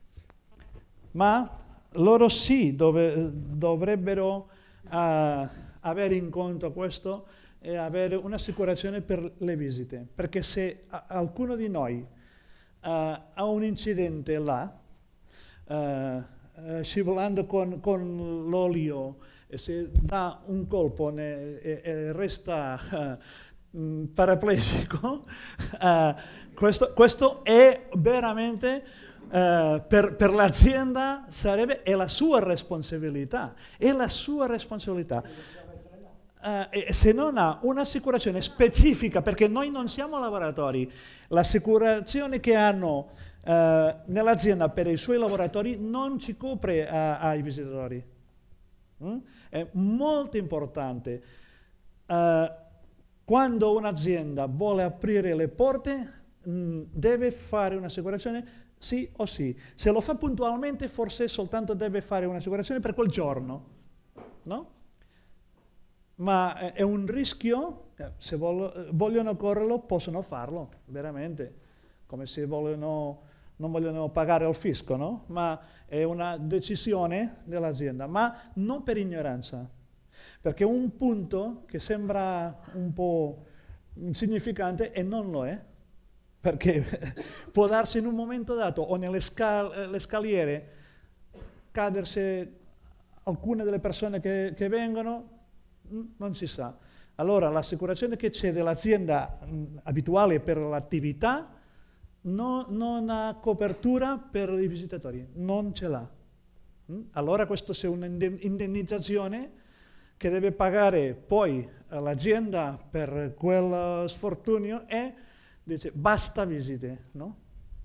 ma loro sì dove, dovrebbero uh, avere in conto questo e avere un'assicurazione per le visite, perché se a, qualcuno di noi uh, ha un incidente là, uh, uh, scivolando con, con l'olio, e se dà un colpo ne, e, e resta uh, paraplegico, uh, questo, questo è veramente... Uh, per, per l'azienda sarebbe, è la sua responsabilità, è la sua responsabilità. Uh, e se non ha un'assicurazione specifica, perché noi non siamo lavoratori, l'assicurazione che hanno uh, nell'azienda per i suoi lavoratori non ci copre uh, ai visitatori. Mm? È molto importante. Uh, quando un'azienda vuole aprire le porte, mh, deve fare un'assicurazione sì o sì. Se lo fa puntualmente, forse soltanto deve fare un'assicurazione per quel giorno, no? Ma è un rischio, se vogliono correrlo, possono farlo, veramente, come se vogliono, non vogliono pagare al fisco, no? Ma è una decisione dell'azienda, ma non per ignoranza, perché un punto che sembra un po' insignificante e non lo è, perché può darsi in un momento dato o nelle scal- scaliere cadersi alcune delle persone che, che vengono, non si sa. Allora l'assicurazione che c'è dell'azienda mh, abituale per l'attività no, non ha copertura per i visitatori, non ce l'ha. Mh? Allora questo è un'indennizzazione che deve pagare poi l'azienda per quel sfortunio e dice basta visite, no?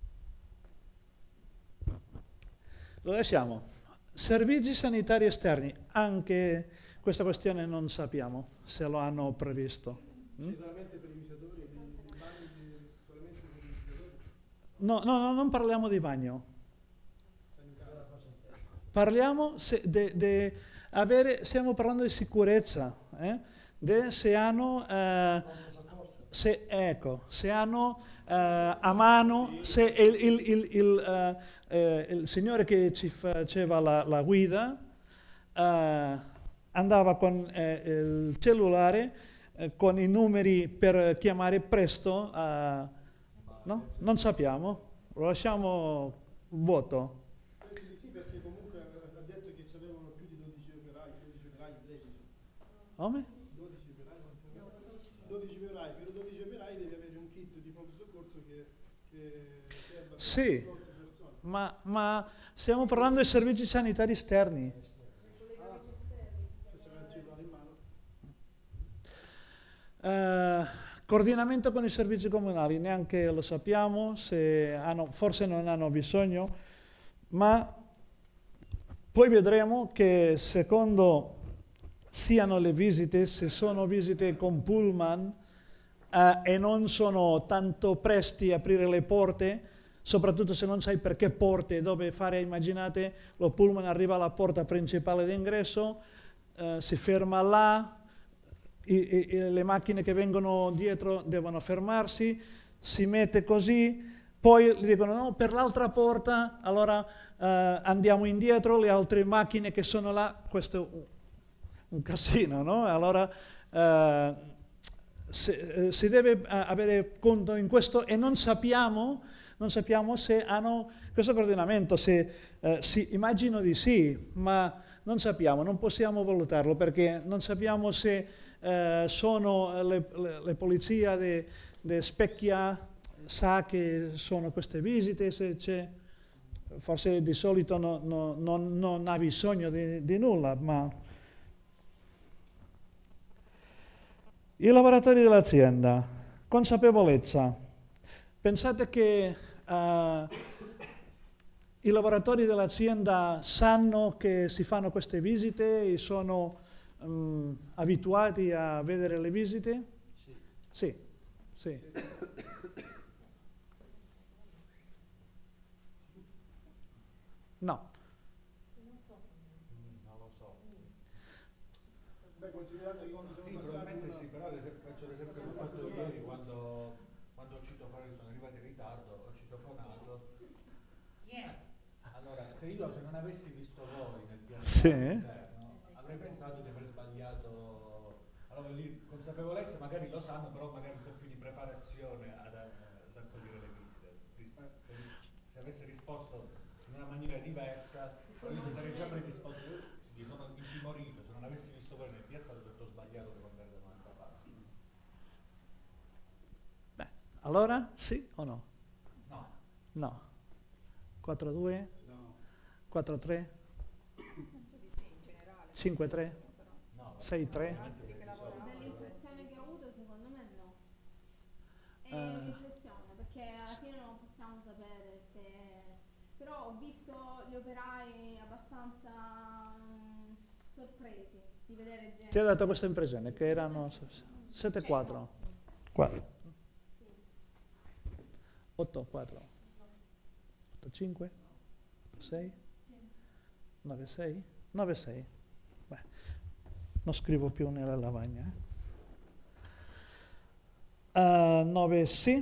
Lo lasciamo. Servizi sanitari esterni, anche questa questione non sappiamo se lo hanno previsto. Mm? Solamente per i visitatori, i bagni solamente per i visitatori? No, no, no, non parliamo di bagno. Parliamo se, de, de avere, stiamo parlando di sicurezza, eh? De se hanno... Eh, Se, ecco, se hanno uh, a mano, se il, il, il, il, uh, eh, il signore che ci faceva la, la guida uh, andava con eh, il cellulare eh, con i numeri per chiamare presto, uh, no? Non sappiamo, lo lasciamo vuoto. Penso di sì, perché comunque ha detto che avevano più di dodici operai, dodici operai, tredici. Come? dodici operai, dodici operai, per dodici operai devi avere un kit di pronto soccorso che, che serve a sì, persone. ma, ma stiamo parlando di servizi sanitari esterni. Ah, se c'era il cellulare in mano. Uh, coordinamento con i servizi comunali, neanche lo sappiamo, se hanno, forse non hanno bisogno, ma poi vedremo che secondo siano le visite, se sono visite con pullman uh, e non sono tanto presti a aprire le porte, soprattutto se non sai per che porte dove fare. Immaginate, lo pullman arriva alla porta principale d'ingresso, eh, si ferma là, i, i, le macchine che vengono dietro devono fermarsi, si mette così, poi gli dicono no, per l'altra porta, allora eh, andiamo indietro, le altre macchine che sono là, questo è un, un casino, no? Allora eh, si, eh, si deve avere conto in questo e non sappiamo, non sappiamo se hanno questo coordinamento, se eh, sì, immagino di sì, ma non sappiamo, non possiamo valutarlo perché non sappiamo se eh, sono le, le, le polizie di Specchia sa che sono queste visite, se c'è, forse di solito no, no, no, non ha bisogno di, di nulla, ma i lavoratori dell'azienda, consapevolezza. Pensate che uh, i lavoratori dell'azienda sanno che si fanno queste visite e sono um, abituati a vedere le visite? Sì. Sì. Sì. No. Non lo so. Beh, considerando che quando sì, probabilmente sì, però ad esempio, faccio l'esempio che ho fatto ieri quando, quando ho citofonato, sono arrivato in ritardo, ho citofonato. Yeah. Allora, se io se non avessi visto voi nel piano sì. interno, avrei pensato di aver sbagliato. Allora lì consapevolezza magari lo sanno, però magari un po' più di preparazione ad, ad accogliere le visite. Se, se avesse risposto in una maniera diversa, io mi sarei già predisposto, mi sono intimorito, se non avessi visto voi nel piazza avrei detto sbagliato devo andare da un'altra parte. Beh, allora sì o no? No. No. quattro due? No. quattro tre? cinque tre? No, sei tre? Dall'impressione che ho avuto secondo me no. È Uh, un'impressione perché alla fine non possiamo sapere se... Però ho visto gli operai abbastanza um, sorpresi di vedere gente. Ti ha dato questa impressione che erano sette quattro? quattro. otto quattro? otto cinque? otto sei? nove sei? nove sei? Beh, non scrivo più nella lavagna. Eh? Uh, nove sì?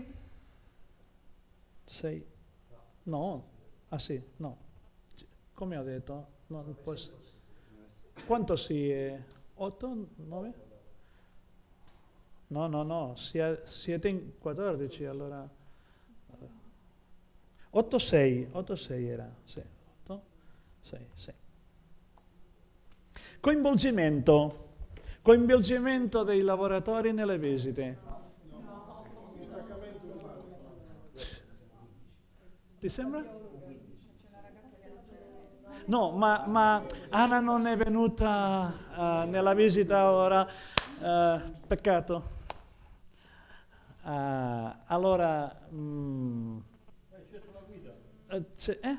sei? No. Ah sì, no. Come ho detto? No, non può essere. Quanto sì è? otto? nove? No, no, no, siete in quattordici allora. otto sei, otto sei era, sì, otto sei, sei. Coinvolgimento, coinvolgimento dei lavoratori nelle visite. Ti sembra? No, ma, ma Anna non è venuta uh, nella visita ora, uh, peccato. Uh, allora, mm, uh, c'è, eh?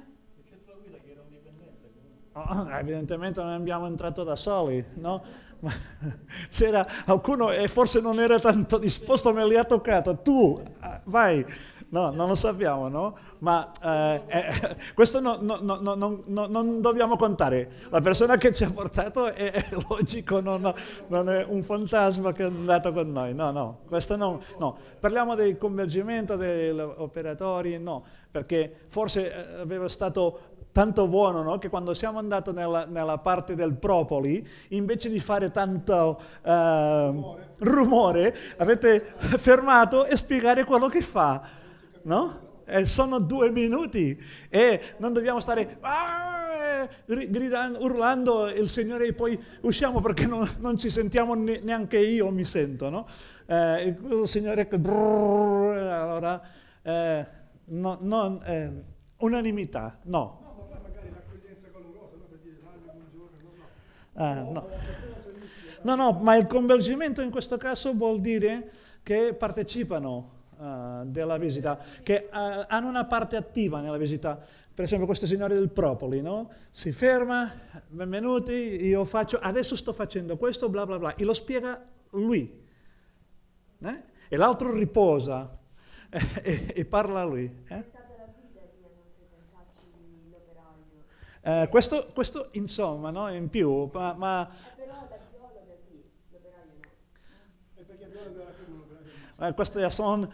Oh, evidentemente non abbiamo entrato da soli, no? Ma c'era qualcuno e forse non era tanto disposto, me li ha toccato. Tu, uh, vai. No, non lo sappiamo, no? Ma eh, eh, questo no, no, no, no, no, no, non dobbiamo contare. La persona che ci ha portato è, è logico, no, no, non è un fantasma che è andato con noi. No, no, questo no, no. Parliamo del coinvolgimento degli operatori, no, perché forse eh, aveva stato tanto buono, no? Che quando siamo andati nella, nella parte del propoli, invece di fare tanto eh, rumore. rumore, avete fermato e spiegare quello che fa. No? Eh, sono due minuti e non dobbiamo stare ah, gridando, urlando il Signore e poi usciamo perché non, non ci sentiamo ne, neanche io mi sento, no? Eh, il Signore che brrr, allora eh, no, non, eh, unanimità, no. No, ma poi magari l'accoglienza calorosa, no? Per dire salve, buongiorno, no, no. Ah, no. No, no, ma il coinvolgimento in questo caso vuol dire che partecipano Uh, della visita, che uh, hanno una parte attiva nella visita. Per esempio questo signore del Propoli, no? Si ferma, benvenuti, io faccio, adesso sto facendo questo, bla bla bla, e lo spiega lui. Eh? E l'altro riposa eh, e, e parla lui. Eh? È stata la guida Eh, questo, questo insomma, no? In più, ma, ma Però da biologa sì, l'operaio no. E perché abbiamo della firma l'operaio? eh, queste son-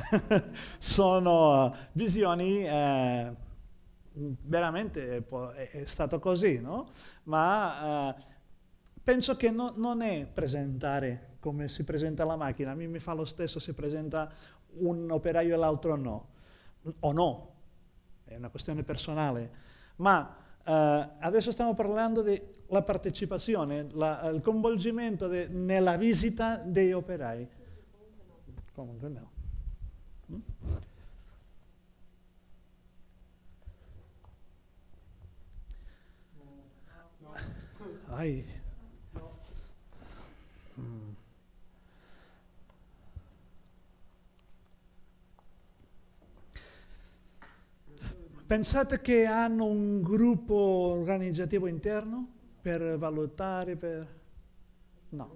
sono visioni, eh, veramente può- è, è stato così, no? Ma eh, penso che no- non è presentare come si presenta la macchina, a me mi fa lo stesso se presenta un operaio e l'altro no, o no, è una questione personale, ma eh, adesso stiamo parlando della partecipazione, la- il coinvolgimento de- nella visita dei operai. Comunque no. Mm? Ai. Mm. Pensate che hanno un gruppo organizzativo interno per valutare, per... No.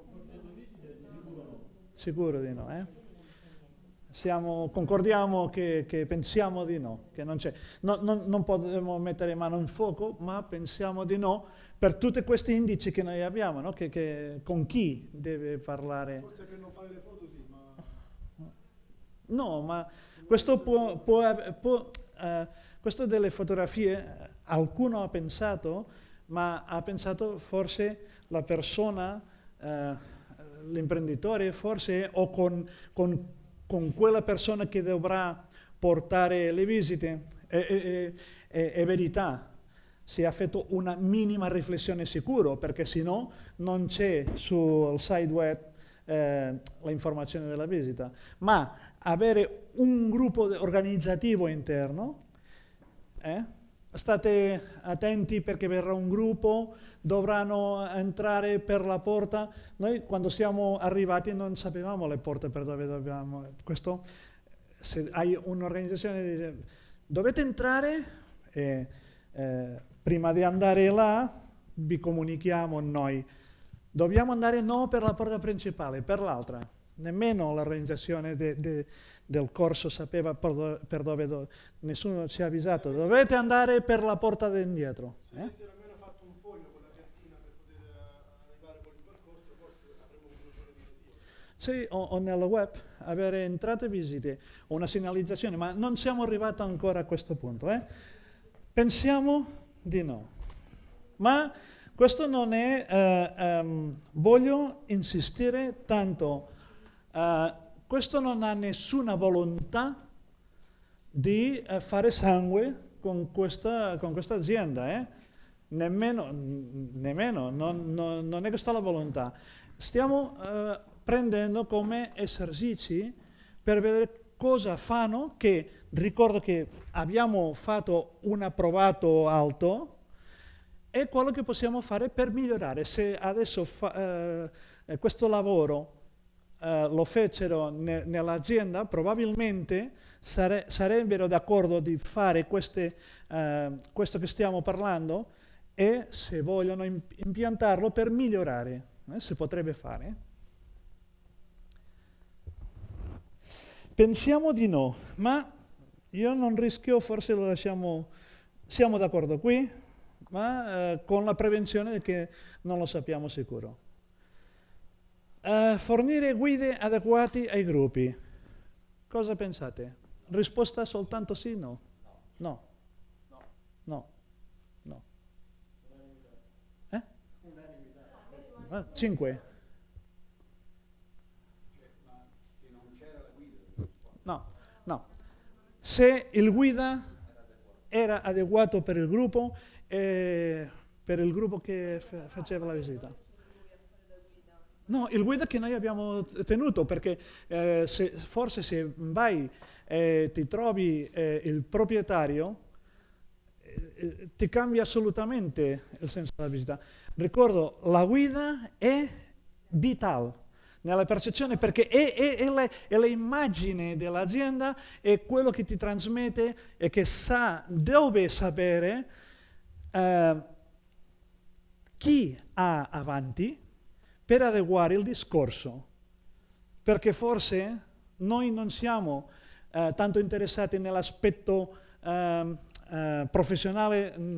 Sicuro di no, eh? Siamo, concordiamo che, che pensiamo di no, che non c'è. No, non, non potremmo mettere mano in fuoco, ma pensiamo di no per tutti questi indici che noi abbiamo, no? Che, che, con chi deve parlare. Forse per non fare le foto sì, ma... No, ma questo può, può, può eh, questo delle fotografie, eh, qualcuno ha pensato, ma ha pensato forse la persona, eh, l'imprenditore, forse, o con, con, con quella persona che dovrà portare le visite. È, è, è, è verità, si è fatto una minima riflessione sicuro, perché se no non c'è sul site web eh, l'informazione della visita. Ma avere un gruppo organizzativo interno, eh? State attenti perché verrà un gruppo, dovranno entrare per la porta. Noi quando siamo arrivati non sapevamo le porte per dove dobbiamo. Questo, se hai un'organizzazione, dice, dovete entrare e eh, prima di andare là vi comunichiamo noi. Dobbiamo andare no per la porta principale, per l'altra. Nemmeno l'organizzazione de, de, del corso sapeva per dove, per dove do, nessuno ci ha avvisato. Dovete andare per la porta d'indietro. Se Eh? avessero almeno fatto un foglio con la cartina per poter eh, arrivare con il percorso, forse avremmo potuto fare di sì. Sì, o, o nel web, avere entrate e visite, una segnalizzazione, ma non siamo arrivati ancora a questo punto. Eh? Pensiamo di no. Ma questo non è, eh, um, voglio insistere tanto, uh, questo non ha nessuna volontà di uh, fare sangue con questa, con questa azienda, eh? nemmeno, nemmeno non, non, non è questa la volontà. Stiamo uh, prendendo come esercizi per vedere cosa fanno, che ricordo che abbiamo fatto un approvato alto, è quello che possiamo fare per migliorare. Se adesso fa, eh, questo lavoro eh, lo fecero ne, nell'azienda, probabilmente sare, sarebbero d'accordo di fare queste, eh, questo che stiamo parlando e se vogliono impiantarlo per migliorare, eh, si potrebbe fare. Pensiamo di no, ma io non rischio, forse lo lasciamo, siamo d'accordo qui, ma eh, con la prevenzione che non lo sappiamo sicuro. Uh, fornire guide adeguate ai gruppi. Cosa pensate? Risposta soltanto sì, no? No. No. No. No. Eh? Ah, cinque. No, no. Se il guida era adeguato per il gruppo, e per il gruppo che f- faceva la visita. No, il guida che noi abbiamo tenuto, perché eh, se, forse se vai e eh, ti trovi eh, il proprietario, eh, ti cambia assolutamente il senso della visita. Ricordo, la guida è vitale nella percezione, perché è, è, è, le, è l'immagine dell'azienda, è quello che ti trasmette e che sa, deve sapere Uh, chi ha avanti per adeguare il discorso, perché forse noi non siamo uh, tanto interessati nell'aspetto uh, uh, professionale mh,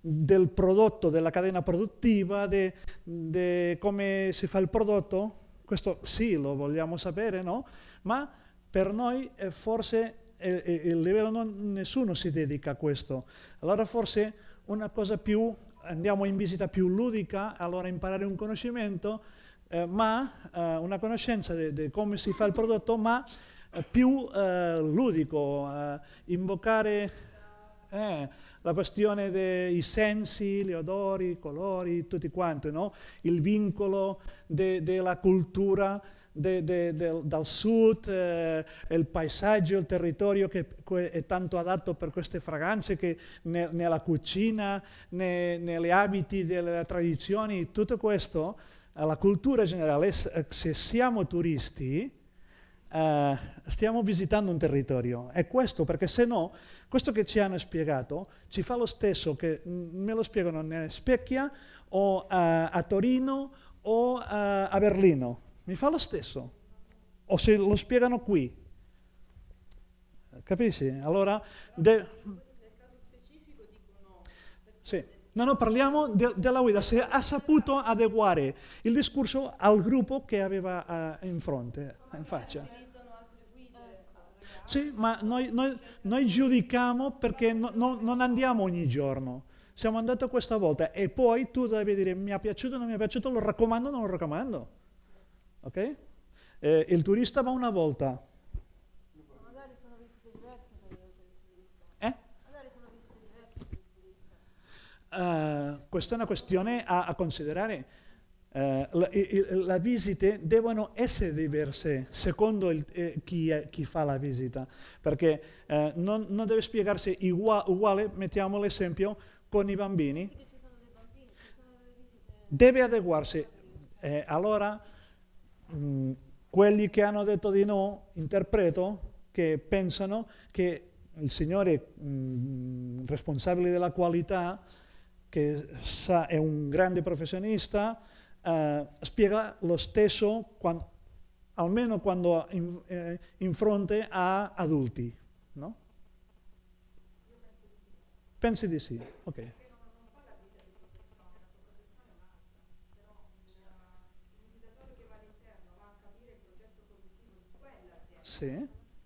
del prodotto, della catena produttiva, di come si fa il prodotto. Questo sì, lo vogliamo sapere, no? Ma per noi eh, forse eh, eh, il livello non, nessuno si dedica a questo. Allora forse una cosa più, andiamo in visita più ludica, allora imparare un conoscimento, eh, ma eh, una conoscenza di come si fa il prodotto, ma eh, più eh, ludico, eh, invocare eh, la questione dei sensi, gli odori, i colori, tutti quanti, no? Il vincolo de, della cultura de, de, de, dal sud, eh, il paesaggio, il territorio che è tanto adatto per queste fragranze, che ne, nella cucina, ne, negli abiti delle tradizioni, tutto questo, eh, la cultura generale, se siamo turisti, Uh, stiamo visitando un territorio, è questo, perché se no, questo che ci hanno spiegato ci fa lo stesso che me lo spiegano a Specchia o uh, a Torino o uh, a Berlino, mi fa lo stesso, o se lo spiegano qui, capisci? Allora, de... sì. No, no, parliamo de, della guida, se ha saputo adeguare il discorso al gruppo che aveva uh, in fronte, in faccia. Sì, ma noi, noi, noi giudichiamo perché no, no, non andiamo ogni giorno, siamo andati questa volta e poi tu devi dire mi è piaciuto o non mi è piaciuto, lo raccomando o non lo raccomando, ok? Eh, il turista va una volta. Magari sono visite diverse per il turista. Eh? Magari sono visite diverse per il turista. Uh, questa è una questione a, a considerare. Uh, le, le visite devono essere diverse secondo il, eh, chi, è, chi fa la visita, perché eh, non, non deve spiegarsi igua, uguale, mettiamo l'esempio, con i bambini. Ci sono dei bambini, ci sono delle visite. Deve adeguarsi. Eh, allora, mh, quelli che hanno detto di no, interpreto, che pensano che il signore mh, responsabile della qualità, che sa, è un grande professionista, Uh, spiega lo stesso quando, almeno quando in, eh, in fronte a adulti, no? Pensi di sì? Ok. Sì.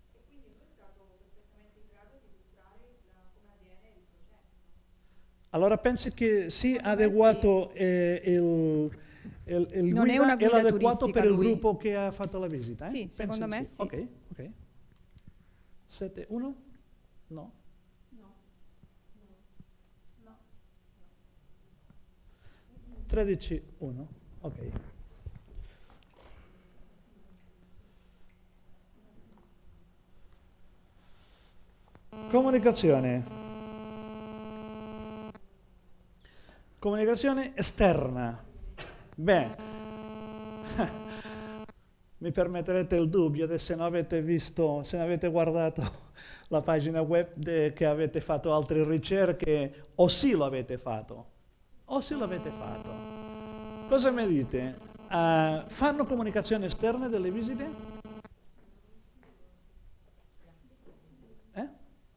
Allora pensi che sì, adeguato eh, il Il, il non guida è una guida è l'adeguato per il lui. gruppo che ha fatto la visita? Eh? Sì, Pensi secondo me sì. Ok, ok. sette uno? No. No. No. tredici uno, ok. Comunicazione. Comunicazione esterna. Beh, mi permetterete il dubbio se non avete visto, se non avete guardato la pagina web de, che avete fatto altre ricerche, o sì lo avete fatto, o sì lo avete fatto. Cosa mi dite? Uh, fanno comunicazione esterna delle visite? Eh?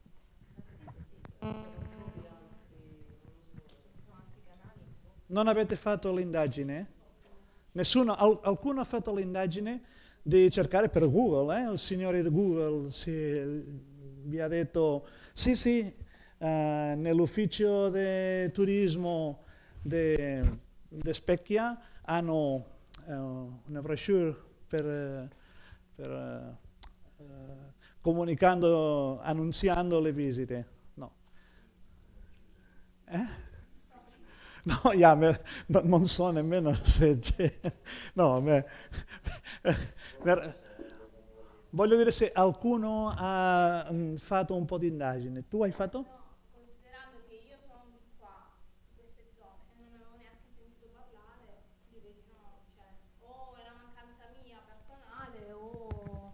Non avete fatto l'indagine? Nessuno, al, qualcuno ha fatto l'indagine di cercare per Google, eh? Il signore di Google si, vi ha detto, sì sì, uh, nell'ufficio di turismo di Specchia hanno uh, una brochure per, per uh, comunicando, annunziando le visite. No. Eh? No, yeah, me, no, non so nemmeno se c'è. No, me, me, voglio dire se qualcuno ha um, fatto un po' di indagine. Tu hai fatto? No, considerando che io sono di qua, di queste zone, e non avevo neanche sentito parlare, li vedi no, cioè, o è una mancanza mia personale o...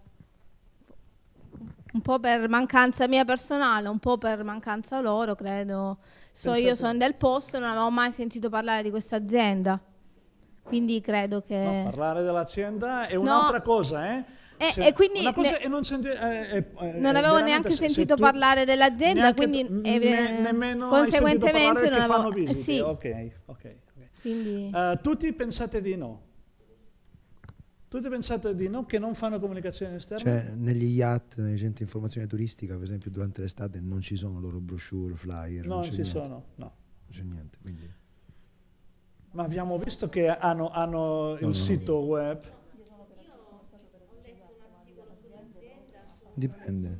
Un po' per mancanza mia personale, un po' per mancanza loro, credo. So, io sono del posto e non avevo mai sentito parlare di questa azienda, quindi credo che... No, parlare dell'azienda è No. un'altra cosa, eh? E, Se- e quindi una cosa ne- è non senti- eh, eh, eh, non avevo veramente neanche se- se sentito tu- parlare dell'azienda, neanche- quindi n- eh, ne- nemmeno hai sentito conseguentemente parlare non che avevo... fanno eh, visite. sì, Ok, ok, ok. quindi... Eh, tutti pensate di no? Tutti pensate di no, che non fanno comunicazione esterna? Cioè, negli yacht, nei centri di informazione turistica, per esempio, durante l'estate non ci sono loro brochure, flyer. non c'è ci niente. sono, no. Non c'è niente, quindi... Ma abbiamo visto che hanno, hanno il no, no. sito web. Dipende.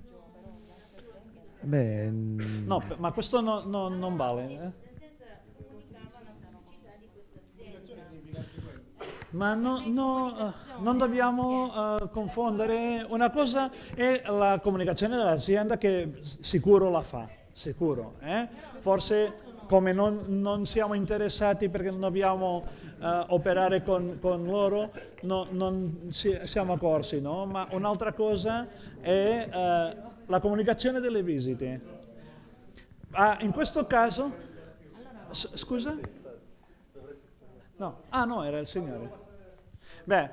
Beh, mm, No, p- ma questo no- no- non vale. eh. Ma no, no, eh, non dobbiamo eh, confondere. Una cosa è la comunicazione dell'azienda che s- sicuro la fa, sicuro. eh. Forse come non, non siamo interessati perché non dobbiamo eh, operare con, con loro, no- non si- siamo accorsi, no? Ma un'altra cosa è eh, la comunicazione delle visite. Ah, in questo caso, s- scusa? No, ah no, era il signore. Beh,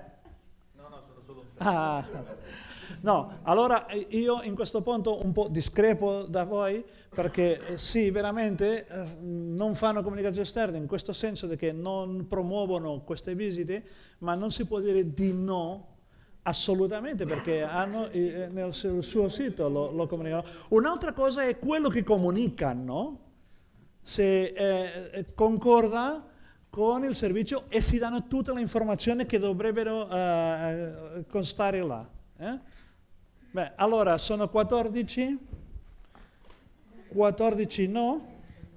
ah, no, allora eh, io in questo punto un po' discrepo da voi perché eh, sì, veramente eh, non fanno comunicazione esterna in questo senso di che non promuovono queste visite, ma non si può dire di no assolutamente perché hanno eh, nel su- suo sito lo, lo comunicano. Un'altra cosa è quello che comunicano, se eh, eh, concorda con il servizio e si danno tutte le informazioni che dovrebbero eh, constare là. eh? Beh, allora sono quattordici, quattordici no.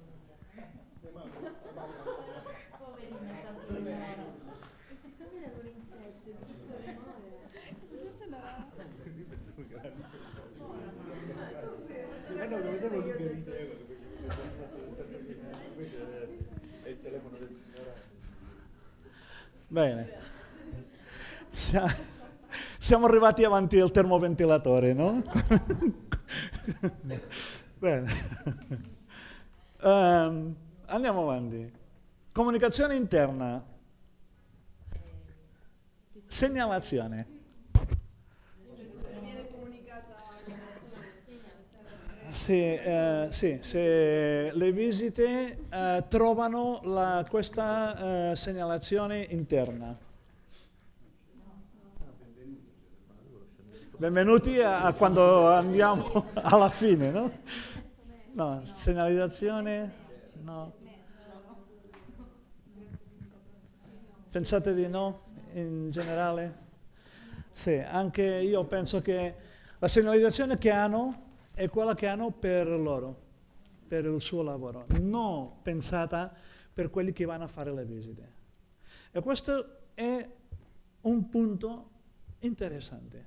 Eh no, non vedevo lui che rideva, invece è il telefono del signore. Bene. Sia- Siamo arrivati avanti al termoventilatore, no? Bene. Ehm, andiamo avanti. Comunicazione interna. Segnalazione. Sì, eh, sì, se le visite eh, trovano la- questa eh, segnalazione interna. Benvenuti a, a quando andiamo alla fine, no? No, segnalizzazione, no. Pensate di no in generale? Sì, anche io penso che la segnalizzazione che hanno è quella che hanno per loro, per il suo lavoro, non pensata per quelli che vanno a fare le visite. E questo è un punto interessante.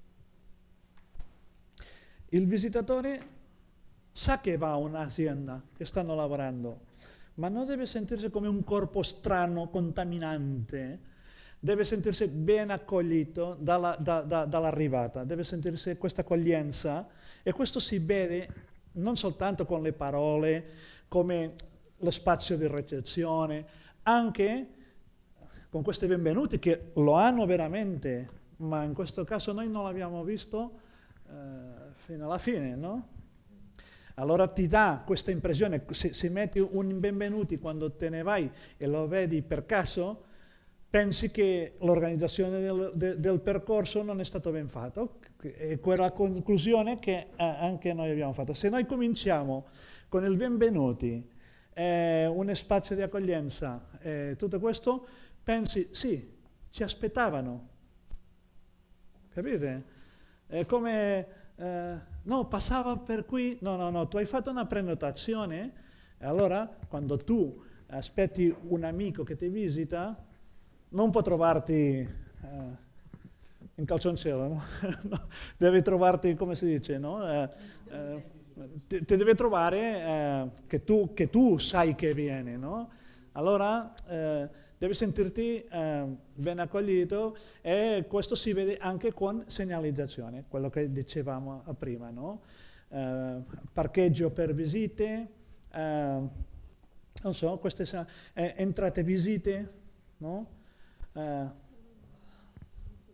Il visitatore sa che va a un'azienda, che stanno lavorando, ma non deve sentirsi come un corpo strano, contaminante, deve sentirsi ben accoglito dalla, da, da, dall'arrivata, deve sentirsi questa accoglienza e questo si vede non soltanto con le parole, come lo spazio di ricezione, anche con questi benvenuti che lo hanno veramente, ma in questo caso noi non l'abbiamo visto eh, fino alla fine, no? Allora ti dà questa impressione, se, se metti un benvenuti quando te ne vai e lo vedi per caso, pensi che l'organizzazione del, de, del percorso non è stata ben fatta. È quella conclusione che eh, anche noi abbiamo fatto. Se noi cominciamo con il benvenuti, eh, un spazio di accoglienza, eh, tutto questo, pensi, sì, ci aspettavano. Capite? È come, eh, no, passava per qui, no, no, no, tu hai fatto una prenotazione, e allora quando tu aspetti un amico che ti visita, non può trovarti eh, in calzoncello, no? No, devi trovarti, come si dice, no? Eh, eh, ti, ti deve trovare eh, che, tu, che tu sai che viene, no? Allora eh, devi sentirti eh, ben accoglito e questo si vede anche con segnalizzazione, quello che dicevamo prima, no? Eh, parcheggio per visite, eh, non so, queste eh, entrate visite, no? Eh,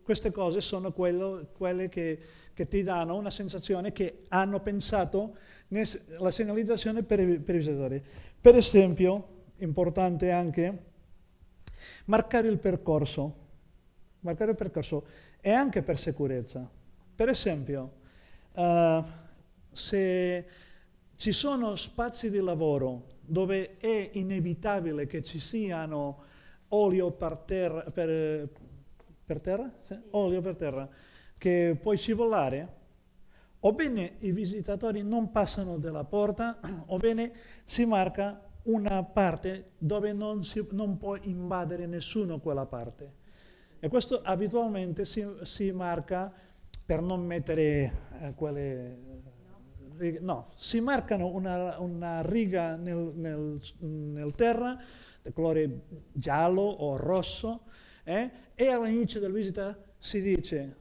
queste cose sono quello, quelle che, che ti danno una sensazione che hanno pensato la segnalizzazione per i, per i visitatori. Per esempio, importante anche, marcare il percorso. Marcare il percorso è anche per sicurezza. Per esempio, uh, se ci sono spazi di lavoro dove è inevitabile che ci siano olio per terra, per, per terra? Sì? Olio per terra, che puoi scivolare, o bene i visitatori non passano dalla porta, o bene si marca una parte dove non, si, non può invadere nessuno quella parte. E questo abitualmente si, si marca per non mettere eh, quelle... No, si marcano una, una riga nel, nel, nel terra di colore giallo o rosso eh, e all'inizio della visita si dice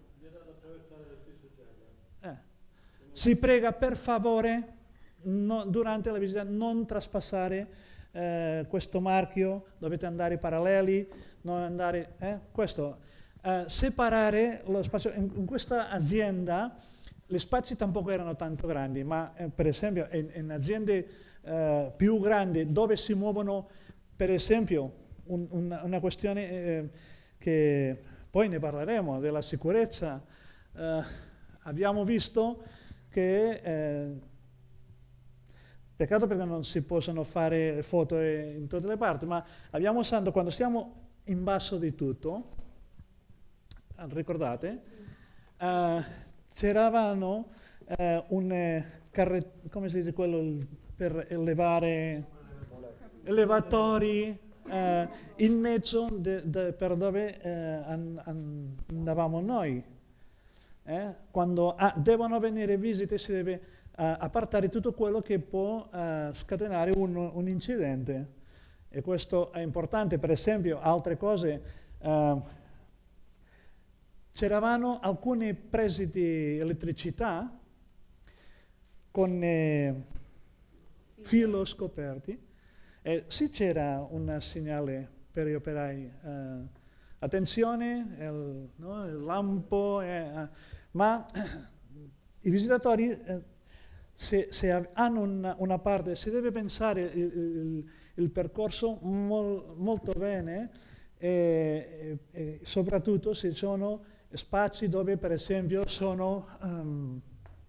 eh, si prega per favore no, durante la visita non traspassare eh, questo marchio, dovete andare paralleli, non andare, eh, questo, eh, separare lo spazio. In, in questa azienda gli spazi tampoco erano tanto grandi, ma eh, per esempio in, in aziende eh, più grandi dove si muovono, per esempio, un, un, una questione eh, che poi ne parleremo, della sicurezza, eh, abbiamo visto che, eh, peccato perché non si possono fare foto in tutte le parti, ma abbiamo usato, quando siamo in basso di tutto, ricordate, eh, c'eravano eh, un eh, carretto, come si dice quello per elevare, elevatori eh, in mezzo de, de, per dove eh, an, an, andavamo noi. Eh? Quando ah, devono venire visite si deve eh, appartare tutto quello che può eh, scatenare un, un incidente. E questo è importante. Per esempio, altre cose, eh, c'eravano alcune prese di elettricità con eh, filo scoperti, e sì c'era un segnale per gli operai, eh, attenzione, il, no, il lampo, eh, ma i visitatori eh, se, se hanno una, una parte, si deve pensare il, il, il percorso mol, molto bene e, e, e soprattutto se sono spazi dove per esempio sono um,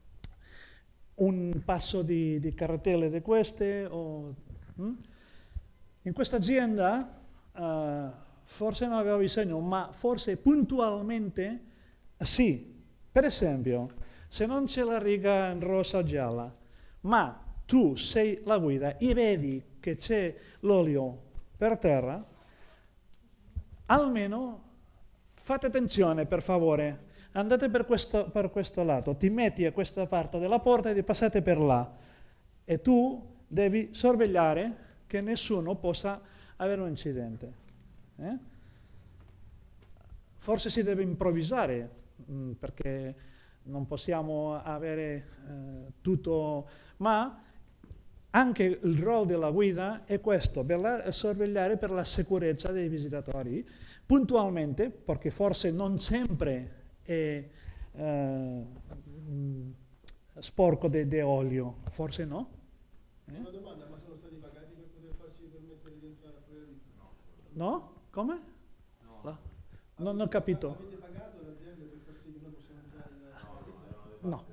un passo di, di carretelle di queste o, hm? In questa azienda uh, forse non avevo bisogno, ma forse puntualmente sì. Per esempio, se non c'è la riga rossa o gialla, ma tu sei la guida e vedi che c'è l'olio per terra, almeno fate attenzione per favore, andate per questo, per questo lato, ti metti a questa parte della porta e ti passate per là e tu devi sorvegliare che nessuno possa avere un incidente. Eh? Forse si deve improvvisare mh, perché non possiamo avere eh, tutto, ma anche il ruolo della guida è questo, per la, sorvegliare per la sicurezza dei visitatori, puntualmente, perché forse non sempre è eh, sporco di olio, forse no? Eh? Una domanda, ma sono stati pagati per poter farci permettere di entrare a fuori? No? Come? No. La? Non ho capito. Avete pagato l'azienda per far sì che noi possiamo entrare? No.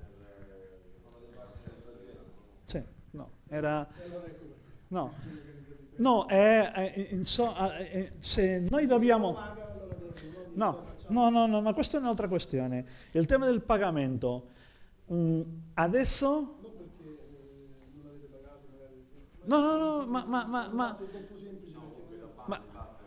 Sì, no, era... No, no, è, è, insomma, è, se noi dobbiamo... No, no, no, no, ma questa è un'altra questione. Il tema del pagamento. Mm, adesso... No, no, no, ma... ma, ma, ma, ma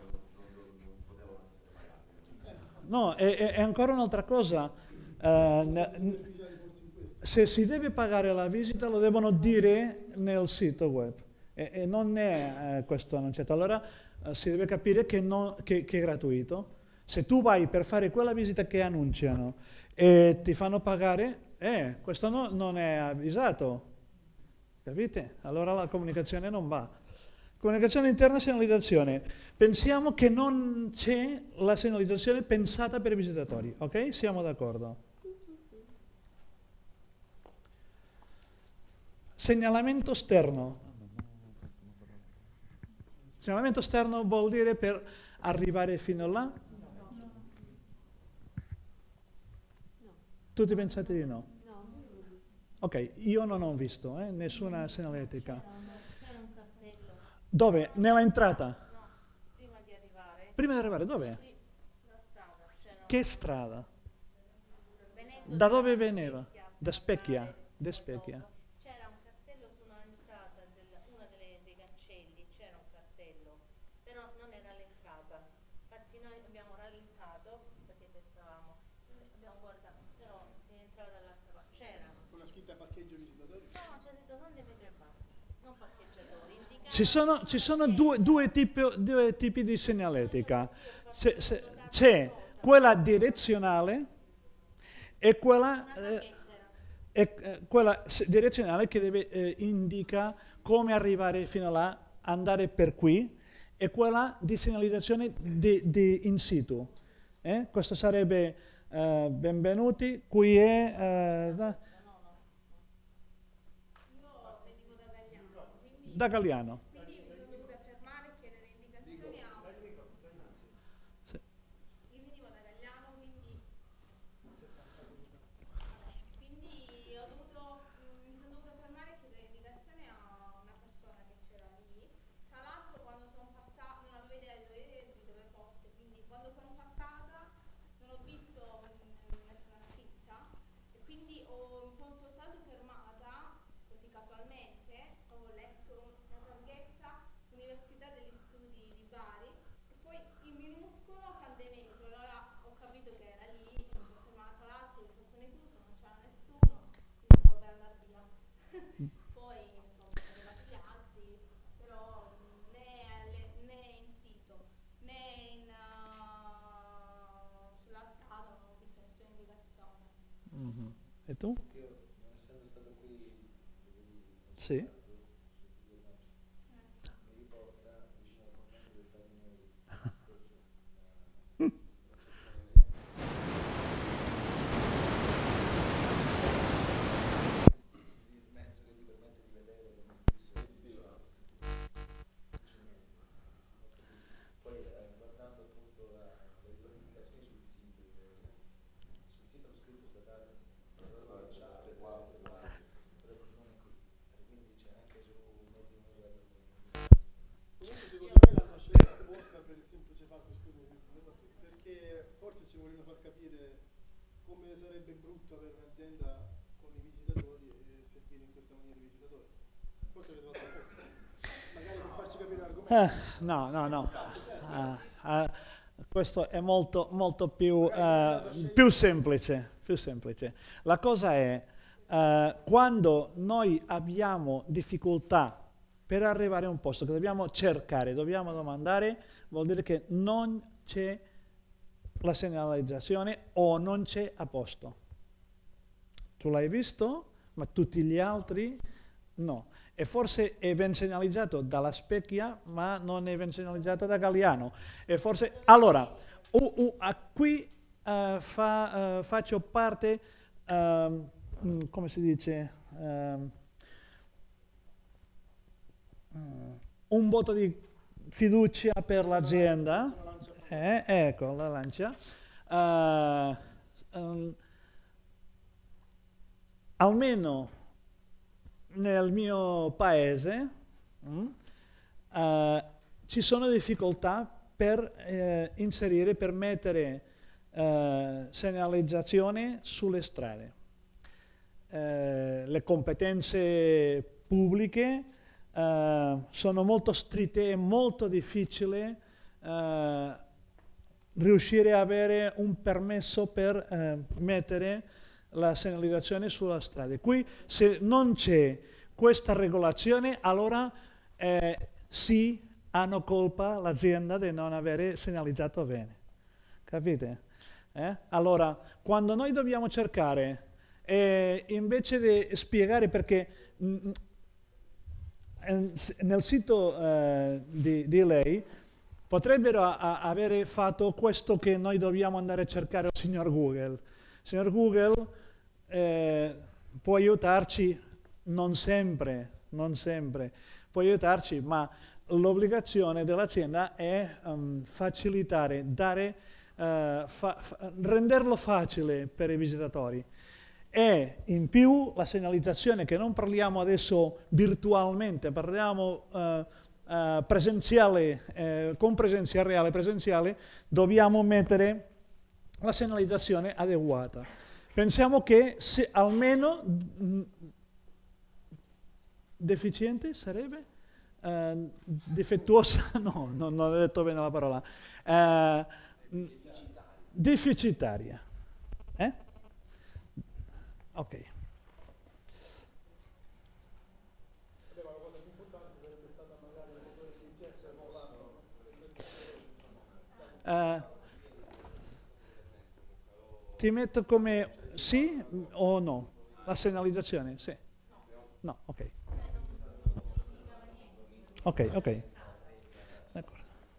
no, è, è ancora un'altra cosa. Uh, se si deve pagare la visita lo devono dire nel sito web e, e non è eh, questo annunciato. Allora eh, si deve capire che, non, che, che è gratuito. Se tu vai per fare quella visita che annunciano e ti fanno pagare, eh, questo no, non è avvisato, capite? Allora la comunicazione non va. Comunicazione interna e segnalizzazione. Pensiamo che non c'è la segnalizzazione pensata per i visitatori, ok? Siamo d'accordo. Segnalamento esterno. Segnalamento esterno vuol dire per arrivare fino là? Tutti pensate di no? Ok, io non ho visto eh, nessuna segnaletica. Dove? Nella entrata? No, prima di arrivare. Prima di arrivare, dove? Sì, la strada. C'era Che strada? venendo Da dove da veniva? Specchia, Da Specchia? andare Da da Specchia. dopo. C'era un cartello su un'entrata, una delle, dei cancelli, c'era un cartello, però non era l'entrata. Infatti noi abbiamo rallentato perché pensavamo, noi abbiamo guardato, però si entrava dall'altra parte. C'era. Con la scritta parcheggio visitatori? No, c'è scritto non dei metri e basta, non parcheggiatori. Ci sono, ci sono due, due, tipi, due tipi di segnaletica. Se- se- C'è quella direzionale e quella, eh, e, eh, quella se- direzionale che deve, eh, indica come arrivare fino là, andare per qui, e quella di segnalizzazione di, di in situ. Eh? Questo sarebbe eh, benvenuti, qui è... eh, da, Io venivo da Gagliano, quindi, da Galliano. quindi mi sono dovuta fermare e chiedere indicazioni a... Sì. Io venivo da Gagliano, quindi, quindi ho dovuto, mm, mi sono dovuta fermare e chiedere indicazioni a una persona che c'era lì. Tra l'altro quando sono passata, non avevo idea di dove, di dove fosse, quindi quando sono passata non ho visto mm, nessuna scritta e quindi ho- mi sono soltanto fermata, così casualmente, ho letto una targhetta Università degli Studi di Bari e poi in minuscolo San Demetrio, allora ho capito che era lì, mi sono fermata, tra l'altro il portone chiuso, non c'era nessuno, quindi stavo per andare via. Poi insomma sono arrivati gli altri, però mh, né, alle- né in sito né in, uh, sulla strada non ho visto nessuna indicazione. Mhm. E tu? Io, non essendo stato qui, Sì. mi riporta vicino al convento del Cardinale. Il mezzo che ti permette di vedere come poi eh, guardando appunto la- le due indicazioni sul sito, eh, sul sito ho scritto statale, però non è qui, e quindi c'è anche su mezzi mondiali. Comunque secondo me l'hanno scelta apposta per il semplice fatto, scusami, perché forse ci volevano far capire come sarebbe brutto avere un'azienda con i visitatori e servire in questa maniera i visitatori. Forse avete fatto apposta. Magari per farci capire l'argomento. Eh, no, no, no. Ah, ah, questo è molto, molto più, eh, più semplice, più semplice. La cosa è, eh, quando noi abbiamo difficoltà per arrivare a un posto che dobbiamo cercare, dobbiamo domandare, vuol dire che non c'è la segnalizzazione o non c'è a posto. Tu l'hai visto, ma tutti gli altri no. E forse è ben segnalizzato dalla Specchia, ma non è ben segnalizzato da Galliano. E forse, allora, uh, uh, a qui uh, fa, uh, faccio parte, um, mm, come si dice, um, mm, un voto di fiducia per l'azienda. Eh, ecco, la lancia. Uh, um, almeno nel mio paese mm, uh, ci sono difficoltà per eh, inserire, per mettere eh, segnalizzazione sulle strade. Eh, le competenze pubbliche eh, sono molto strette, è molto difficile eh, riuscire a avere un permesso per eh, mettere la segnalizzazione sulla strada. Qui se non c'è questa regolazione, allora eh, sì, hanno colpa l'azienda di non avere segnalizzato bene. Capite? Eh? Allora, quando noi dobbiamo cercare, eh, invece di spiegare perché mh, eh, nel sito eh, di, di lei potrebbero a, avere fatto questo che noi dobbiamo andare a cercare al signor Google. Il signor Google eh, può aiutarci, non sempre, non sempre, può aiutarci, ma l'obbligazione dell'azienda è um, facilitare, dare, uh, fa, fa, renderlo facile per i visitatori. E in più la segnalizzazione, che non parliamo adesso virtualmente, parliamo uh, uh, presenziale, eh, con presenza reale presenziale, dobbiamo mettere la segnalizzazione adeguata. Pensiamo che se almeno mh, deficiente sarebbe? Uh, difettuosa? No, non, non ho detto bene la parola. Uh, deficitaria. Eh? Ok. Uh, ti metto come sì o no? La segnalizzazione? Sì. No, ok. Ok, ok. D'accordo.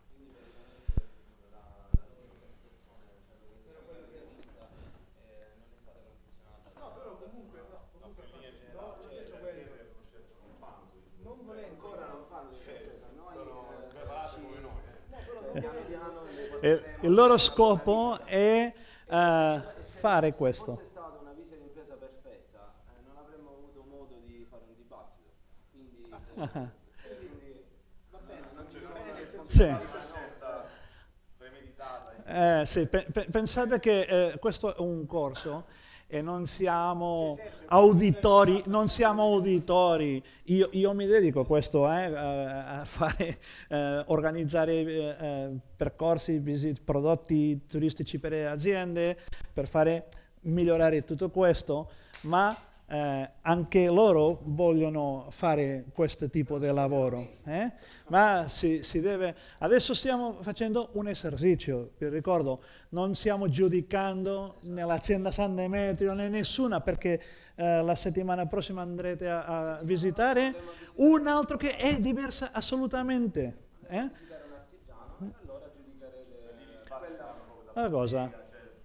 Eh, il loro scopo è uh, fare questo. Se fosse stata una visita d'impresa perfetta, eh, non avremmo avuto modo di fare un dibattito. Quindi, Ah. eh, quindi va bene, non ci sono una responsabilità premeditata. Eh, sì, pe pe pensate che eh, questo è un corso e non siamo auditori, non siamo auditori. Io, io mi dedico a questo, eh, a, a fare, eh, organizzare eh, percorsi, visit, prodotti turistici per le aziende, per fare migliorare tutto questo, ma eh, anche loro vogliono fare questo tipo di lavoro. Eh? Ma si, si deve... Adesso stiamo facendo un esercizio, vi ricordo, non stiamo giudicando nell'azienda San Demetrio né nessuna, perché eh, la settimana prossima andrete a, a visitare un altro che è diversa assolutamente. Eh? Una cosa.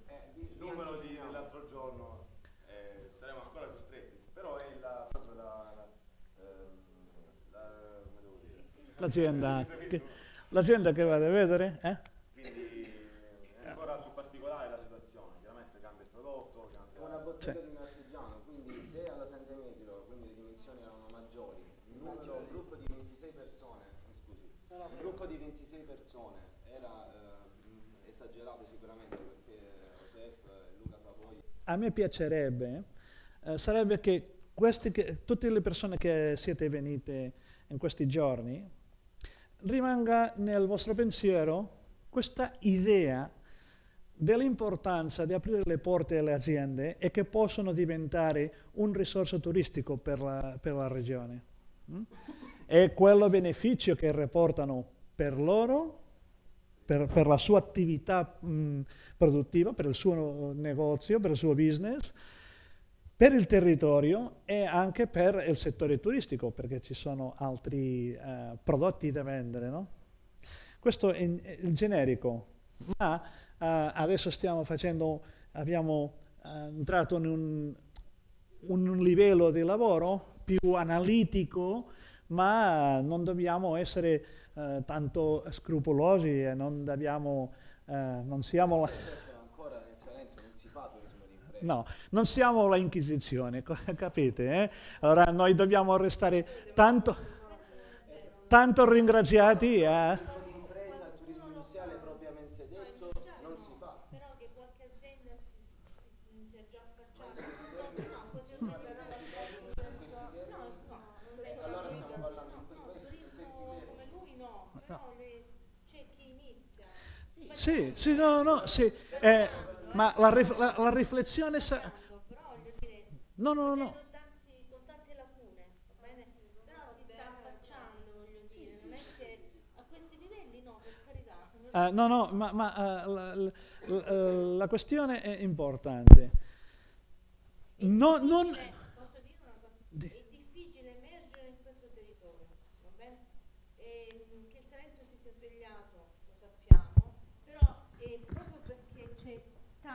L'azienda che, l'azienda che vado a vedere, eh? Quindi è ancora più particolare la situazione, chiaramente cambia il prodotto, cambia... È una bottega di un artigiano, quindi se alla San Demetrio, quindi le dimensioni erano maggiori, il numero, un gruppo di ventisei persone, mi scusi, un gruppo di ventisei persone era eh, esagerato sicuramente, perché Josef e Luca Savoia... A me piacerebbe, eh, sarebbe che, questi che tutte le persone che siete venite in questi giorni, rimanga nel vostro pensiero questa idea dell'importanza di aprire le porte alle aziende e che possono diventare un risorso turistico per la, per la regione. Mm? E quello beneficio che riportano per loro, per, per la sua attività mh, produttiva, per il suo negozio, per il suo business, per il territorio e anche per il settore turistico, perché ci sono altri eh, prodotti da vendere, no? Questo è il generico, ma eh, adesso stiamo facendo, abbiamo eh, entrato in un, un livello di lavoro più analitico, ma non dobbiamo essere eh, tanto scrupolosi e non dobbiamo, eh, non siamo... La... No, non siamo la Inquisizione, capite? Eh? Allora noi dobbiamo restare tanto, tanto ringraziati. Eh? Il turismo industriale propriamente detto non si fa. Però che qualche azienda si, si è già affacciata. No, così no, no, no, allora stiamo parlando di no, turismo come lui no, però c'è chi inizia. Sì, sì, no, no, sì. Eh, ma la, rif la, la riflessione sa... Però voglio dire, no, no, no. con, tanti, con tante lacune, va bene? Però si sta affacciando, voglio dire, non è che a questi livelli no, per carità. Uh, no, no, ma, ma uh, la, la, la questione è importante. È no, non... Posso dire una cosa? È difficile emergere in questo territorio.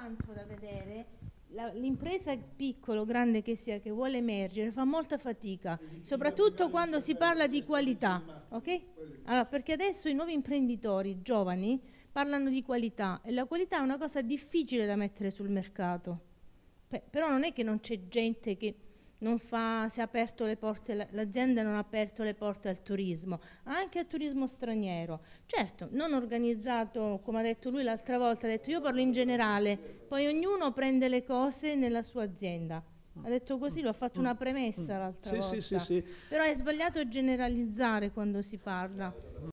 tanto da vedere, la- l'impresa piccola o grande che sia, che vuole emergere, fa molta fatica, soprattutto quando si parla di qualità, ok? Allora, perché adesso i nuovi imprenditori giovani parlano di qualità e la qualità è una cosa difficile da mettere sul mercato. Pe- però non è che non c'è gente che non fa, si è aperto le porte, la- l'azienda non ha aperto le porte al turismo, anche al turismo straniero. Certo, non organizzato, come ha detto lui l'altra volta, ha detto io parlo in generale, poi ognuno prende le cose nella sua azienda. Ha detto così, lo ha fatto una premessa l'altra Sì, volta. sì, sì, sì. Però è sbagliato generalizzare quando si parla.